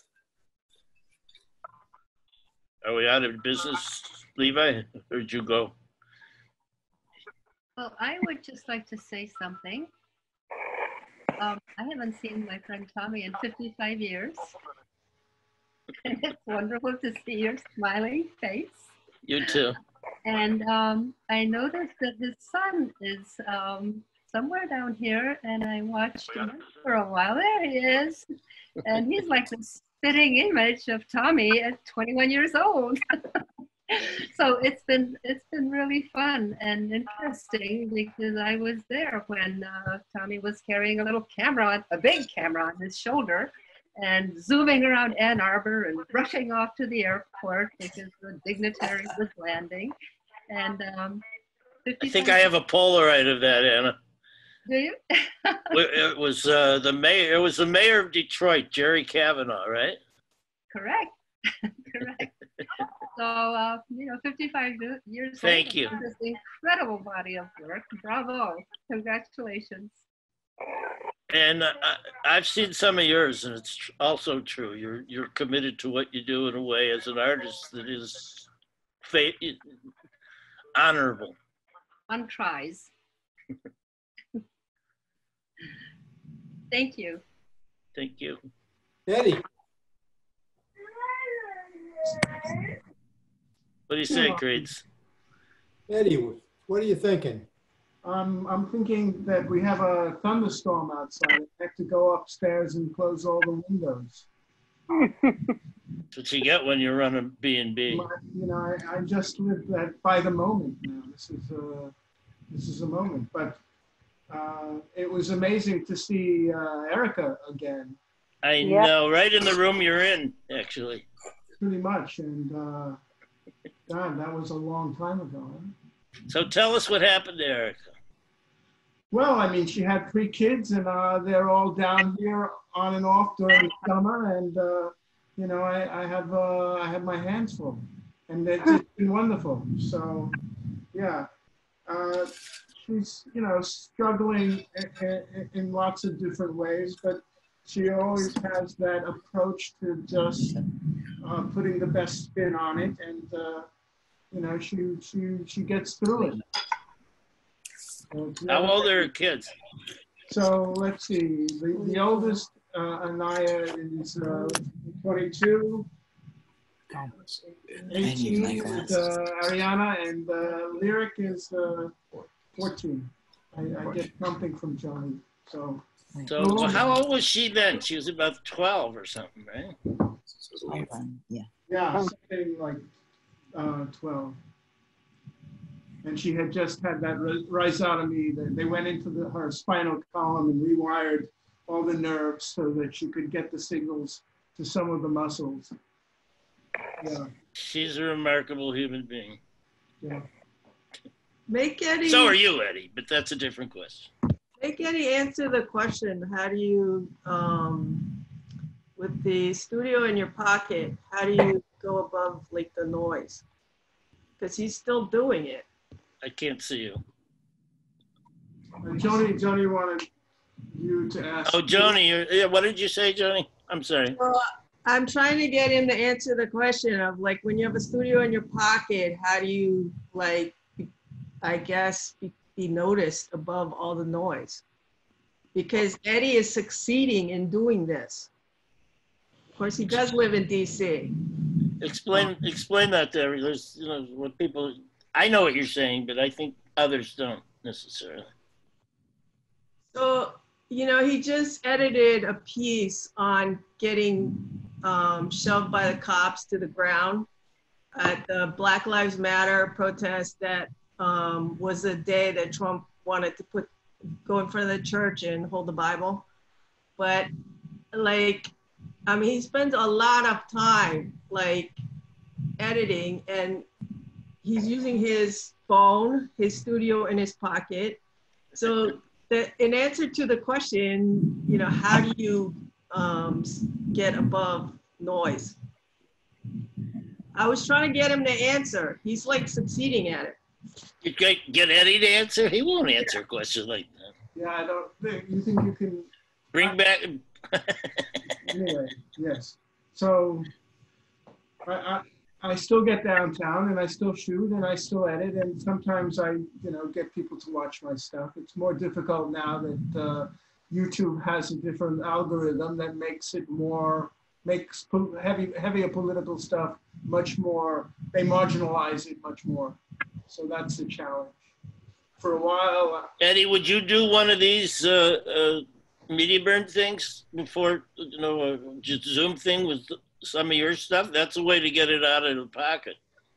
Speaker 3: Are we out of business, Levi? Where'd you go?
Speaker 18: Well, I would just like to say something. I haven't seen my friend Tommy in 55 years. And it's wonderful to see your smiling face.
Speaker 3: You too.
Speaker 18: And I noticed that his son is somewhere down here, and I watched him for a while. There he is. And he's like the spitting image of Tommy at 21 years old. So it's been really fun and interesting because I was there when Tommy was carrying a big camera on his shoulder, and zooming around Ann Arbor and rushing off to the airport because the dignitary was landing. And
Speaker 3: I think I have a Polaroid of that, Anna.
Speaker 18: Do you?
Speaker 3: It was the mayor. It was the mayor of Detroit, Jerry Kavanaugh, right?
Speaker 18: Correct. Correct. So 55 years.
Speaker 3: Thank you.
Speaker 18: This incredible body of work. Bravo! Congratulations.
Speaker 3: And I've seen some of yours, and it's also true. You're committed to what you do in a way as an artist that is honorable.
Speaker 18: One tries. Thank you.
Speaker 3: Thank you.
Speaker 9: Eddie.
Speaker 3: What do you say, Creeds?
Speaker 9: Eddie, what are you thinking?
Speaker 19: I'm thinking that we have a thunderstorm outside. I have to go upstairs and close all the windows.
Speaker 3: That's what you get when you run a B&B.
Speaker 19: You know, I just live that by the moment now. This is a moment. But it was amazing to see Erica again.
Speaker 3: I know, right in the room you're in, actually.
Speaker 19: Pretty much, and God, that was a long time ago.
Speaker 3: So tell us what happened to Erica.
Speaker 19: Well, I mean, she had 3 kids, and they're all down here on and off during the summer, and you know, I have my hands full, and it's been wonderful. So, yeah, she's, you know, struggling in lots of different ways, but she always has that approach to just putting the best spin on it, and you know, she gets through it.
Speaker 3: How old are her kids?
Speaker 19: So let's see. The oldest, Anaya, is 22. 18 is Ariana, and Lyric is 14. I get something from Johnny. So
Speaker 3: how old was she then? She was about 12 or something, right?
Speaker 19: Yeah, something like 12. And she had just had that rhizotomy. They went into her spinal column and rewired all the nerves so that she could get the signals to some of the muscles. Yeah.
Speaker 3: She's a remarkable human being.
Speaker 19: Yeah.
Speaker 16: Make Eddie.
Speaker 3: So are you, Eddie, but that's a different question.
Speaker 16: Make Eddie answer the question. How do you, with the studio in your pocket, how do you go above like the noise? Because he's still doing it.
Speaker 3: I can't see you.
Speaker 19: Joni wanted you to ask.
Speaker 3: Oh, Joni, yeah, what did you say, Joni? I'm sorry.
Speaker 16: Well, I'm trying to get him to answer the question of like, when you have a studio in your pocket, how do you like, I guess, be noticed above all the noise? Because Eddie is succeeding in doing this. Of course, he does live in DC.
Speaker 3: Explain that to everyone. There's, you know, what people, I know what you're saying, but I think others don't necessarily.
Speaker 16: So, you know, he just edited a piece on getting shoved by the cops to the ground at the Black Lives Matter protest that was the day that Trump wanted to go in front of the church and hold the Bible. But like, I mean, he spends a lot of time like editing, and he's using his phone, his studio in his pocket. So in answer to the question, you know, how do you get above noise? I was trying to get him to answer. He's like succeeding at it.
Speaker 3: You get Eddie to answer? He won't answer a question like that.
Speaker 19: Yeah, I don't think, you think you can.
Speaker 3: Bring back.
Speaker 19: Anyway, yes. So I still get downtown and I still shoot and I still edit, and sometimes I, you know, get people to watch my stuff. It's more difficult now that YouTube has a different algorithm that makes heavier political stuff much more, they marginalize it much more. So that's the challenge. For a while.
Speaker 3: Eddie, would you do one of these media burn things before, you know, just Zoom thing with some of your stuff? That's a way to get it out of the pocket.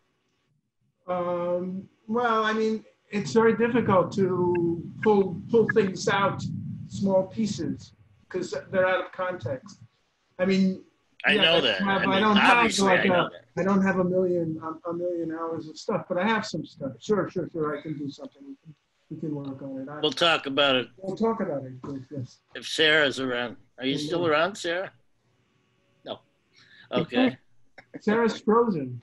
Speaker 19: Well, I mean, it's very difficult to pull things out, small pieces, because they're out of context. I mean,
Speaker 3: I know that.
Speaker 19: I don't have a million hours of stuff, but I have some stuff. Sure, I can do something. We can work on it.
Speaker 3: We'll talk about it.
Speaker 19: We'll talk about it. Yes.
Speaker 3: If Sarah's around, are you still around, Sarah? No. Okay.
Speaker 19: Sarah's frozen.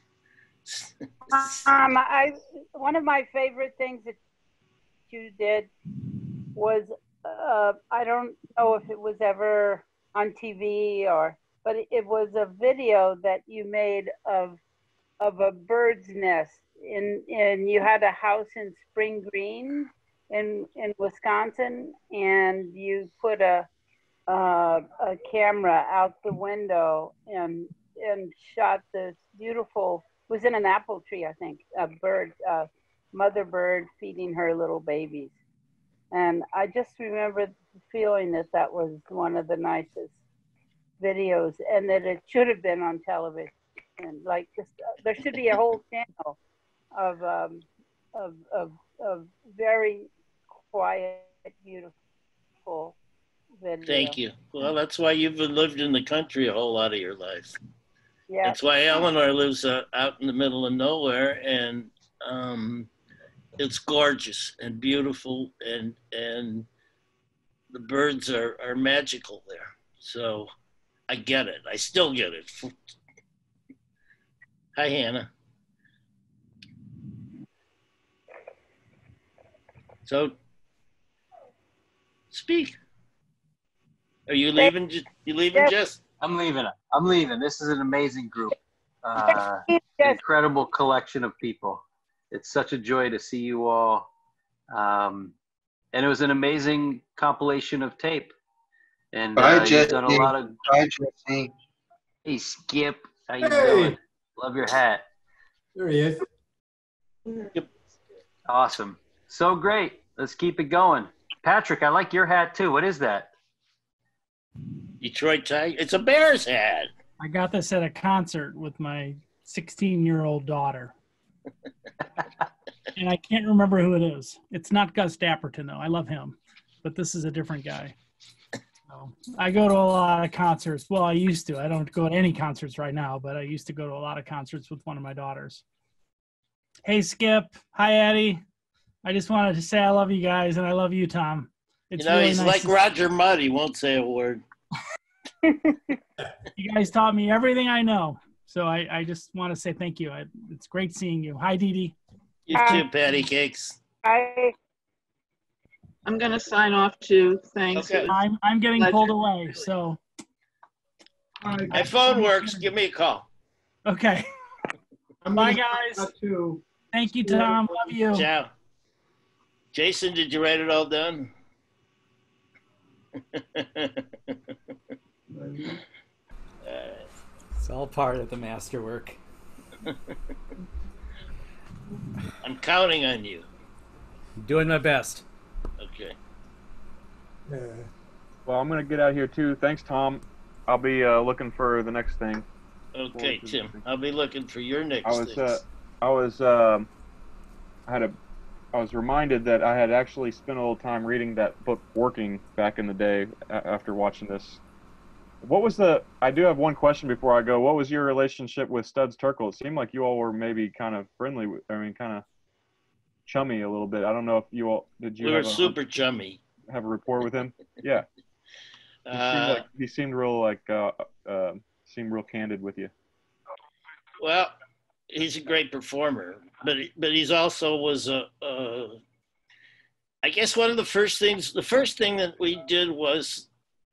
Speaker 10: One of my favorite things that you did was I don't know if it was ever on TV but it was a video that you made of a bird's nest and you had a house in Spring Green in Wisconsin, and you put a camera out the window and shot this beautiful, it was in an apple tree, I think, a bird, mother bird feeding her little babies. And I just remember feeling that was one of the nicest videos, and that it should have been on television. Like this, there should be a whole channel of very quiet, beautiful video.
Speaker 3: Thank you. Well, that's why you've lived in the country a whole lot of your life.
Speaker 10: Yeah.
Speaker 3: That's why Eleanor lives out in the middle of nowhere, and it's gorgeous and beautiful, and the birds are magical there. So I get it. I still get it. Hi, Hannah. So speak. Are you leaving? You leaving, Jess?
Speaker 5: I'm leaving. I'm leaving. This is an amazing group. Incredible collection of people. It's such a joy to see you all. And it was an amazing compilation of tape. And you've done a lot of.
Speaker 8: Bye, Jesse.
Speaker 5: Hey, Skip. How you doing? Love your hat.
Speaker 9: There he is.
Speaker 3: Yep.
Speaker 5: Awesome. So great. Let's keep it going. Patrick, I like your hat too. What is that?
Speaker 3: Detroit Tiger. It's a Bears hat.
Speaker 21: I got this at a concert with my 16-year-old daughter. And I can't remember who it is. It's not Gus Dapperton, though. I love him. But this is a different guy. So, I go to a lot of concerts. Well, I used to. I don't go to any concerts right now, but I used to go to a lot of concerts with one of my daughters. Hey, Skip. Hi, Addie. I just wanted to say I love you guys, and I love you, Tom. It's really
Speaker 3: he's
Speaker 21: nice
Speaker 3: like Roger Mudd. He won't say a word.
Speaker 21: You guys taught me everything I know. So I just want to say thank you. It's great seeing you. Hi, Dee Dee.
Speaker 3: You too, Patty Cakes.
Speaker 4: I'm going to sign off too. Thanks.
Speaker 3: Okay.
Speaker 21: I'm getting pulled away, so.
Speaker 3: My phone works. Give me a call.
Speaker 21: Okay. Bye, guys. Thank you, Tom. Love you.
Speaker 3: Ciao. Jason, did you write it all down?
Speaker 22: It's all part of the masterwork.
Speaker 3: I'm counting on you.
Speaker 22: I'm doing my best.
Speaker 3: Okay.
Speaker 17: Well, I'm going to get out of here too. Thanks, Tom. I'll be looking for the next thing.
Speaker 3: Okay, Tim. I'll be looking for your next things.
Speaker 17: I was reminded that I had actually spent a little time reading that book, Working, back in the day after watching this. I do have one question before I go. What was your relationship with Studs Terkel? It seemed like you all were maybe kind of friendly, kind of chummy a little bit. I don't know if you all,
Speaker 3: We were super chummy.
Speaker 17: Have a rapport with him? Yeah. He seemed real candid with you.
Speaker 3: Well, he's a great performer, but he's also was I guess one of the first thing that we did was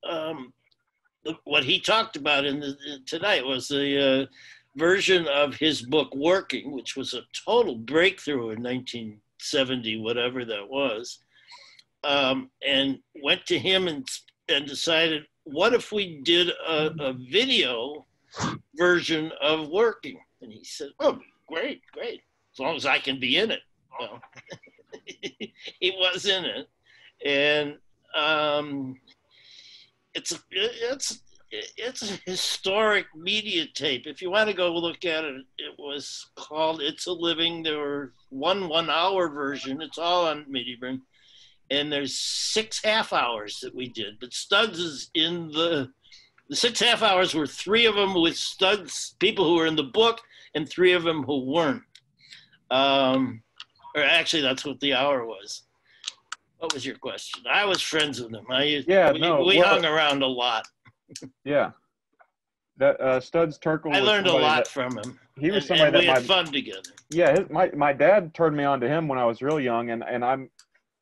Speaker 3: what he talked about tonight was the version of his book Working, which was a total breakthrough in 1970, whatever that was, and went to him and decided, what if we did a video version of Working? And he said, oh, great, as long as I can be in it. Well, he was in it, and it's a historic media tape. If you want to go look at it, it was called It's a Living. There were one hour version. It's all on Mediaburn, and there's 6 half hours that we did. But Studs is in the 6 half hours were 3 of them with Studs, people who were in the book, and 3 of them who weren't. Or actually, that's what the hour was. What was your question? I was friends with him. We hung around a lot.
Speaker 17: Yeah. That Studs Terkel.
Speaker 3: I learned a lot from him.
Speaker 17: He was somebody that
Speaker 3: we had fun together.
Speaker 17: Yeah, my dad turned me on to him when I was real young, and I'm,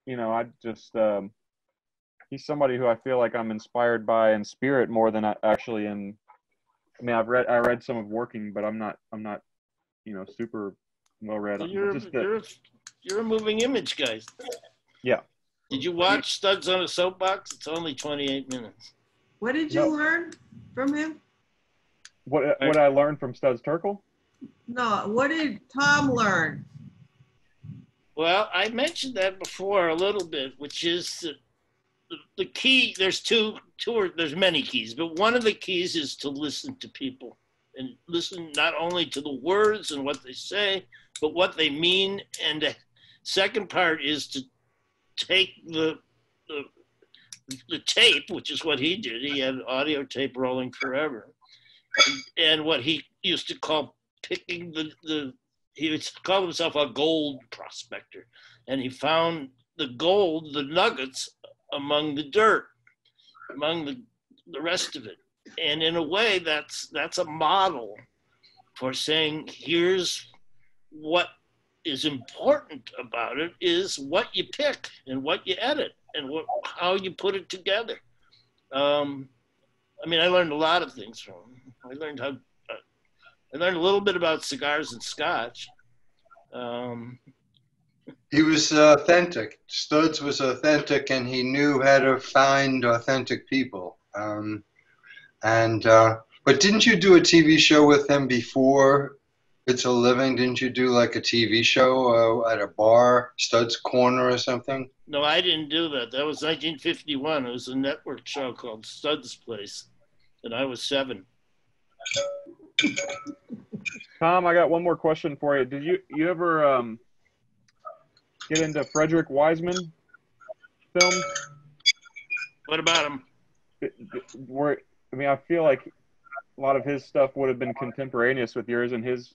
Speaker 17: he's somebody who I feel like I'm inspired by in spirit more than actually in. I mean, I read some of Working, but I'm not super well read.
Speaker 3: You're a moving image, guys.
Speaker 17: Yeah.
Speaker 3: Did you watch Studs on a Soapbox? It's only 28 minutes.
Speaker 16: What did you learn from him?
Speaker 17: What I learned from Studs Terkel?
Speaker 16: No, what did Tom learn?
Speaker 3: Well, I mentioned that before a little bit, which is that the key, there's there's many keys, but one of the keys is to listen to people and listen not only to the words and what they say, but what they mean. And the second part is to take the tape, which is what he did. He had audio tape rolling forever. And what he used to call picking he would call himself a gold prospector. And he found the gold, the nuggets among the dirt, among the rest of it. And in a way, that's a model for saying, here's what is important about it is what you pick and what you edit and how you put it together. I mean, I learned a lot of things from him. I learned a little bit about cigars and scotch.
Speaker 1: He was authentic. Studs was authentic, and he knew how to find authentic people. But didn't you do a TV show with him before It's a Living? Didn't you do like a TV show at a bar, Studs Corner or something?
Speaker 3: No, I didn't do that. That was 1951. It was a network show called Studs Place, and I was 7.
Speaker 17: Tom, I got one more question for you. Did you ever get into Frederick Wiseman films?
Speaker 3: What about him?
Speaker 17: I feel like a lot of his stuff would have been contemporaneous with yours, and his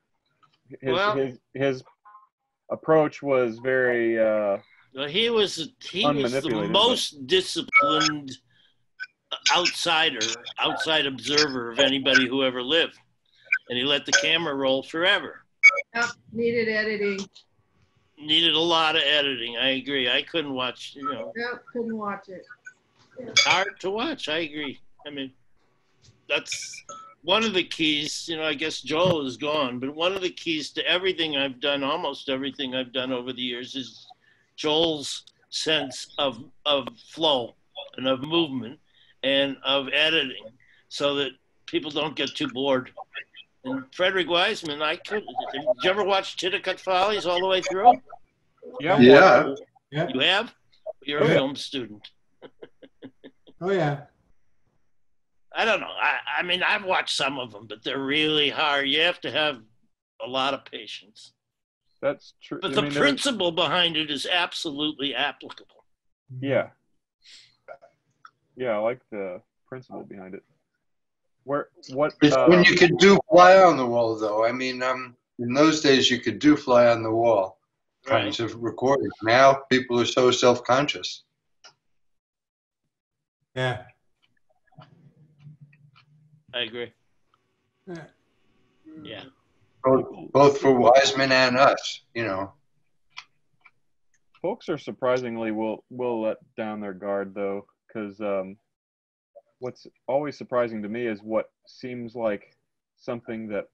Speaker 17: approach was very
Speaker 3: he was the most disciplined outside observer of anybody who ever lived, and he let the camera roll forever.
Speaker 16: Yep, needed editing.
Speaker 3: Needed a lot of editing. I agree. I couldn't watch.
Speaker 16: Yep, couldn't watch it.
Speaker 3: It's hard to watch. I agree. I mean, that's one of the keys. I guess Joel is gone, but one of the keys to everything I've done, almost everything I've done over the years, is Joel's sense of flow and of movement and of editing, so that people don't get too bored. And Frederick Wiseman, did you ever watch Titicut Follies all the way through?
Speaker 17: Yeah.
Speaker 3: You have? You're a film student.
Speaker 9: Oh, yeah.
Speaker 3: I don't know. I mean, I've watched some of them, but they're really hard. You have to have a lot of patience.
Speaker 17: That's true.
Speaker 3: But the principle behind it is absolutely applicable.
Speaker 17: Yeah. Yeah, I like the principle behind it.
Speaker 1: It's when you could do fly on the wall, though. I mean, in those days, you could do fly on the wall kinds of recording. Now, people are so self-conscious.
Speaker 9: Yeah.
Speaker 3: I agree. Yeah.
Speaker 1: Both for Wiseman and us,
Speaker 17: Folks are surprisingly will let down their guard, though, because what's always surprising to me is what seems like something that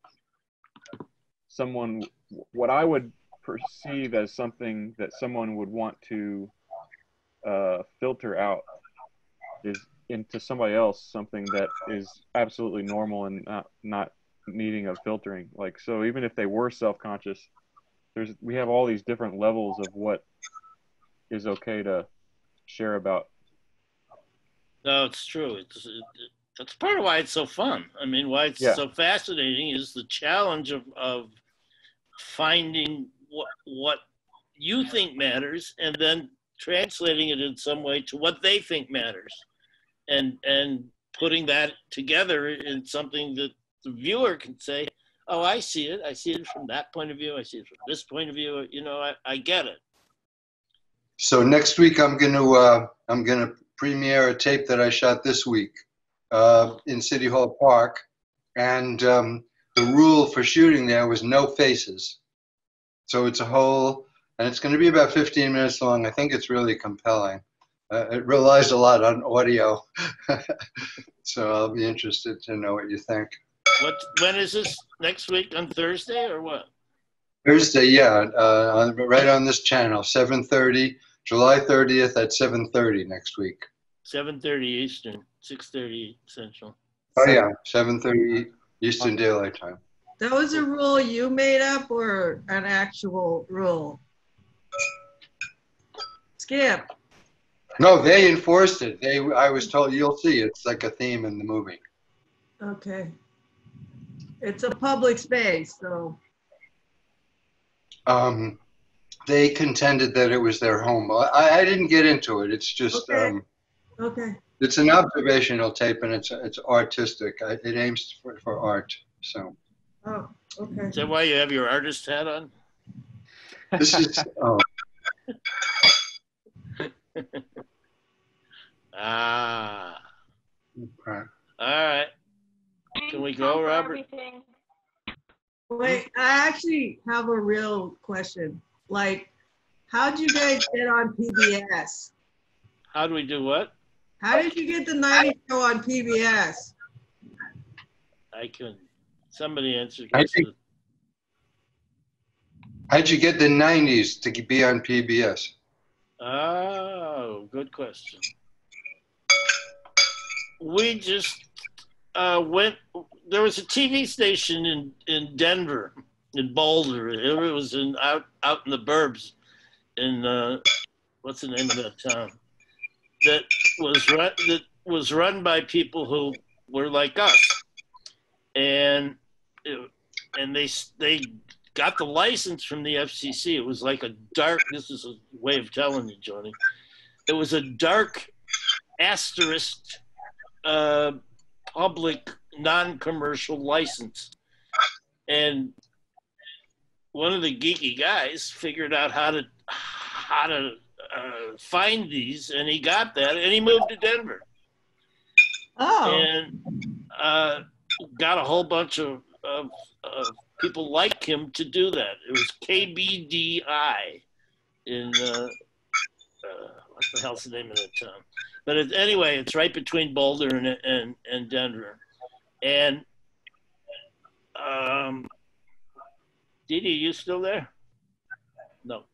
Speaker 17: what I would perceive as something that someone would want to filter out is into somebody else something that is absolutely normal and not needing of filtering. Like, so even if they were self-conscious, we have all these different levels of what is okay to share about.
Speaker 3: No, it's true. That's part of why it's so fun. I mean, why it's so fascinating is the challenge of finding what you think matters and then translating it in some way to what they think matters, and putting that together in something that the viewer can say, oh, I see it. I see it from that point of view. I see it from this point of view. I get it.
Speaker 1: So next week I'm gonna premiere a tape that I shot this week in City Hall Park, and the rule for shooting there was no faces. So it's and it's going to be about 15 minutes long. I think it's really compelling. It relies a lot on audio, so I'll be interested to know what you think.
Speaker 3: When is this? Next week on Thursday or what?
Speaker 1: Thursday, yeah, right on this channel, 7:30, July 30th at 7:30 next week.
Speaker 3: 7:30 Eastern, 6:30 Central.
Speaker 1: Oh yeah, 7:30 Eastern Daylight Time.
Speaker 16: That was a rule you made up or an actual rule? Skip.
Speaker 1: No, they enforced it. I was told, you'll see, it's like a theme in the movie.
Speaker 16: Okay. It's a public space, so.
Speaker 1: They contended that it was their home. I didn't get into it. It's just,
Speaker 16: Okay. Okay.
Speaker 1: it's an observational tape, and it's artistic. It aims for art. So.
Speaker 16: Oh, okay.
Speaker 3: Is that why you have your artist hat on?
Speaker 1: This is. Oh.
Speaker 3: Ah.
Speaker 1: Okay.
Speaker 3: All right. Can we go, Robert?
Speaker 16: Wait, I actually have a real question. Like, how'd you guys get on PBS?
Speaker 3: How do we do what?
Speaker 16: How did you get the 90s show on PBS?
Speaker 3: I can. Somebody answer.
Speaker 1: How'd you get the 90s to be on PBS?
Speaker 3: Oh, good question. We just went. There was a TV station in Denver, in Boulder. It was out in the burbs, in what's the name of that town? That was run by people who were like us, and they got the license from the FCC. It was like a dark. This is a way of telling you, Johnny. It was a dark asterisk. Public non-commercial license, and one of the geeky guys figured out how to find these, and he got that, and he moved to Denver. And got a whole bunch of people like him to do that. It was KBDI in what the hell's the name of that town? But anyway, it's right between Boulder and Denver. And Didi, you still there? No.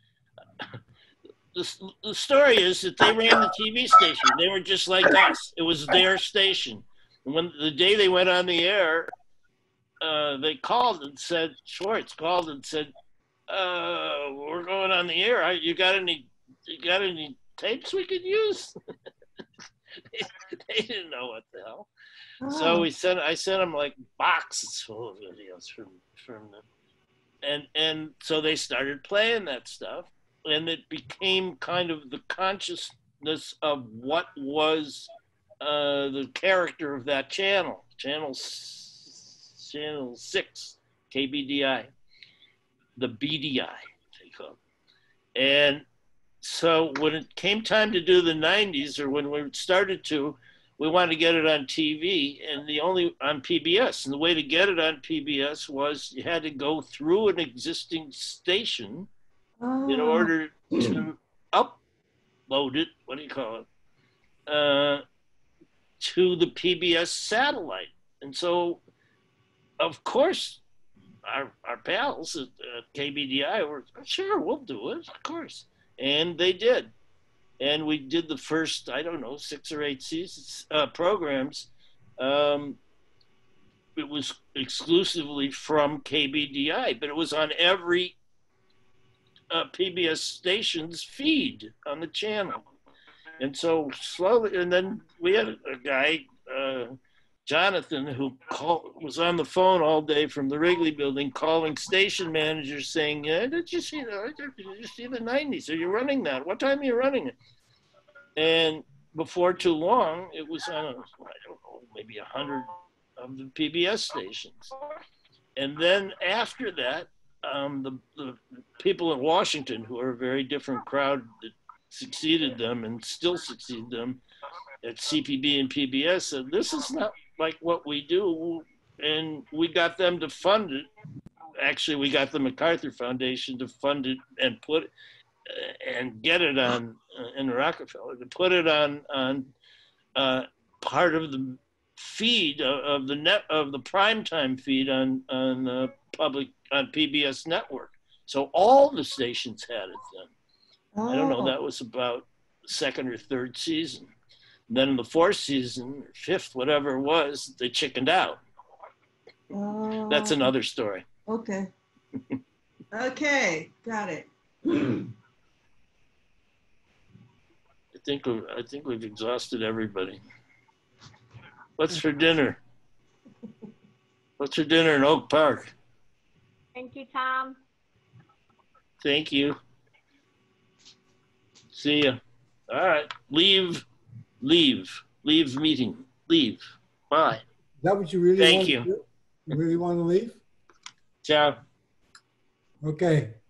Speaker 3: The story is that they ran the TV station. They were just like us. It was their station. And when the day they went on the air, they called and said, Schwartz called and said, we're going on the air. You got any tapes we could use? They didn't know what the hell. So I sent them like boxes full of videos from them. And so they started playing that stuff, and it became kind of the consciousness of what was the character of that channel, channel 6, KBDI, the BDI, they call it. And so when it came time to do the 90s, or when we started to, we wanted to get it on TV, and on PBS. And the way to get it on PBS was you had to go through an existing station in order to upload it, what do you call it, to the PBS satellite. And so, of course, our pals at KBDI were, sure, we'll do it, of course. And they did. And we did the first, 6 or 8 seasons, programs. It was exclusively from KBDI, but it was on every PBS station's feed on the channel. And so slowly, and then we had a guy, Jonathan, who was on the phone all day from the Wrigley Building, calling station managers saying, did you see the 90s? Are you running that? What time are you running it? And before too long, it was on, maybe 100 of the PBS stations. And then after that, the people in Washington, who are a very different crowd that succeeded them and still succeed them at CPB and PBS, said, this is not like what we do. And we got them to fund it. Actually, we got the MacArthur Foundation to fund it and put and get it on in Rockefeller, to put it on part of the feed of the primetime feed on PBS network. So all the stations had it then. I don't know, that was about second or third season. And then in the fourth season, fifth, whatever it was, they chickened out. That's another story.
Speaker 16: Okay. Okay, got it.
Speaker 3: think we've exhausted everybody. What's for dinner? What's for dinner in Oak Park?
Speaker 7: Thank you, Tom.
Speaker 3: Thank you. See ya. All right. Leave meeting. Leave. Bye.
Speaker 9: Is that what you really
Speaker 3: Thank
Speaker 9: want
Speaker 3: you.
Speaker 9: to do? You really want to leave?
Speaker 3: Ciao.
Speaker 9: Okay.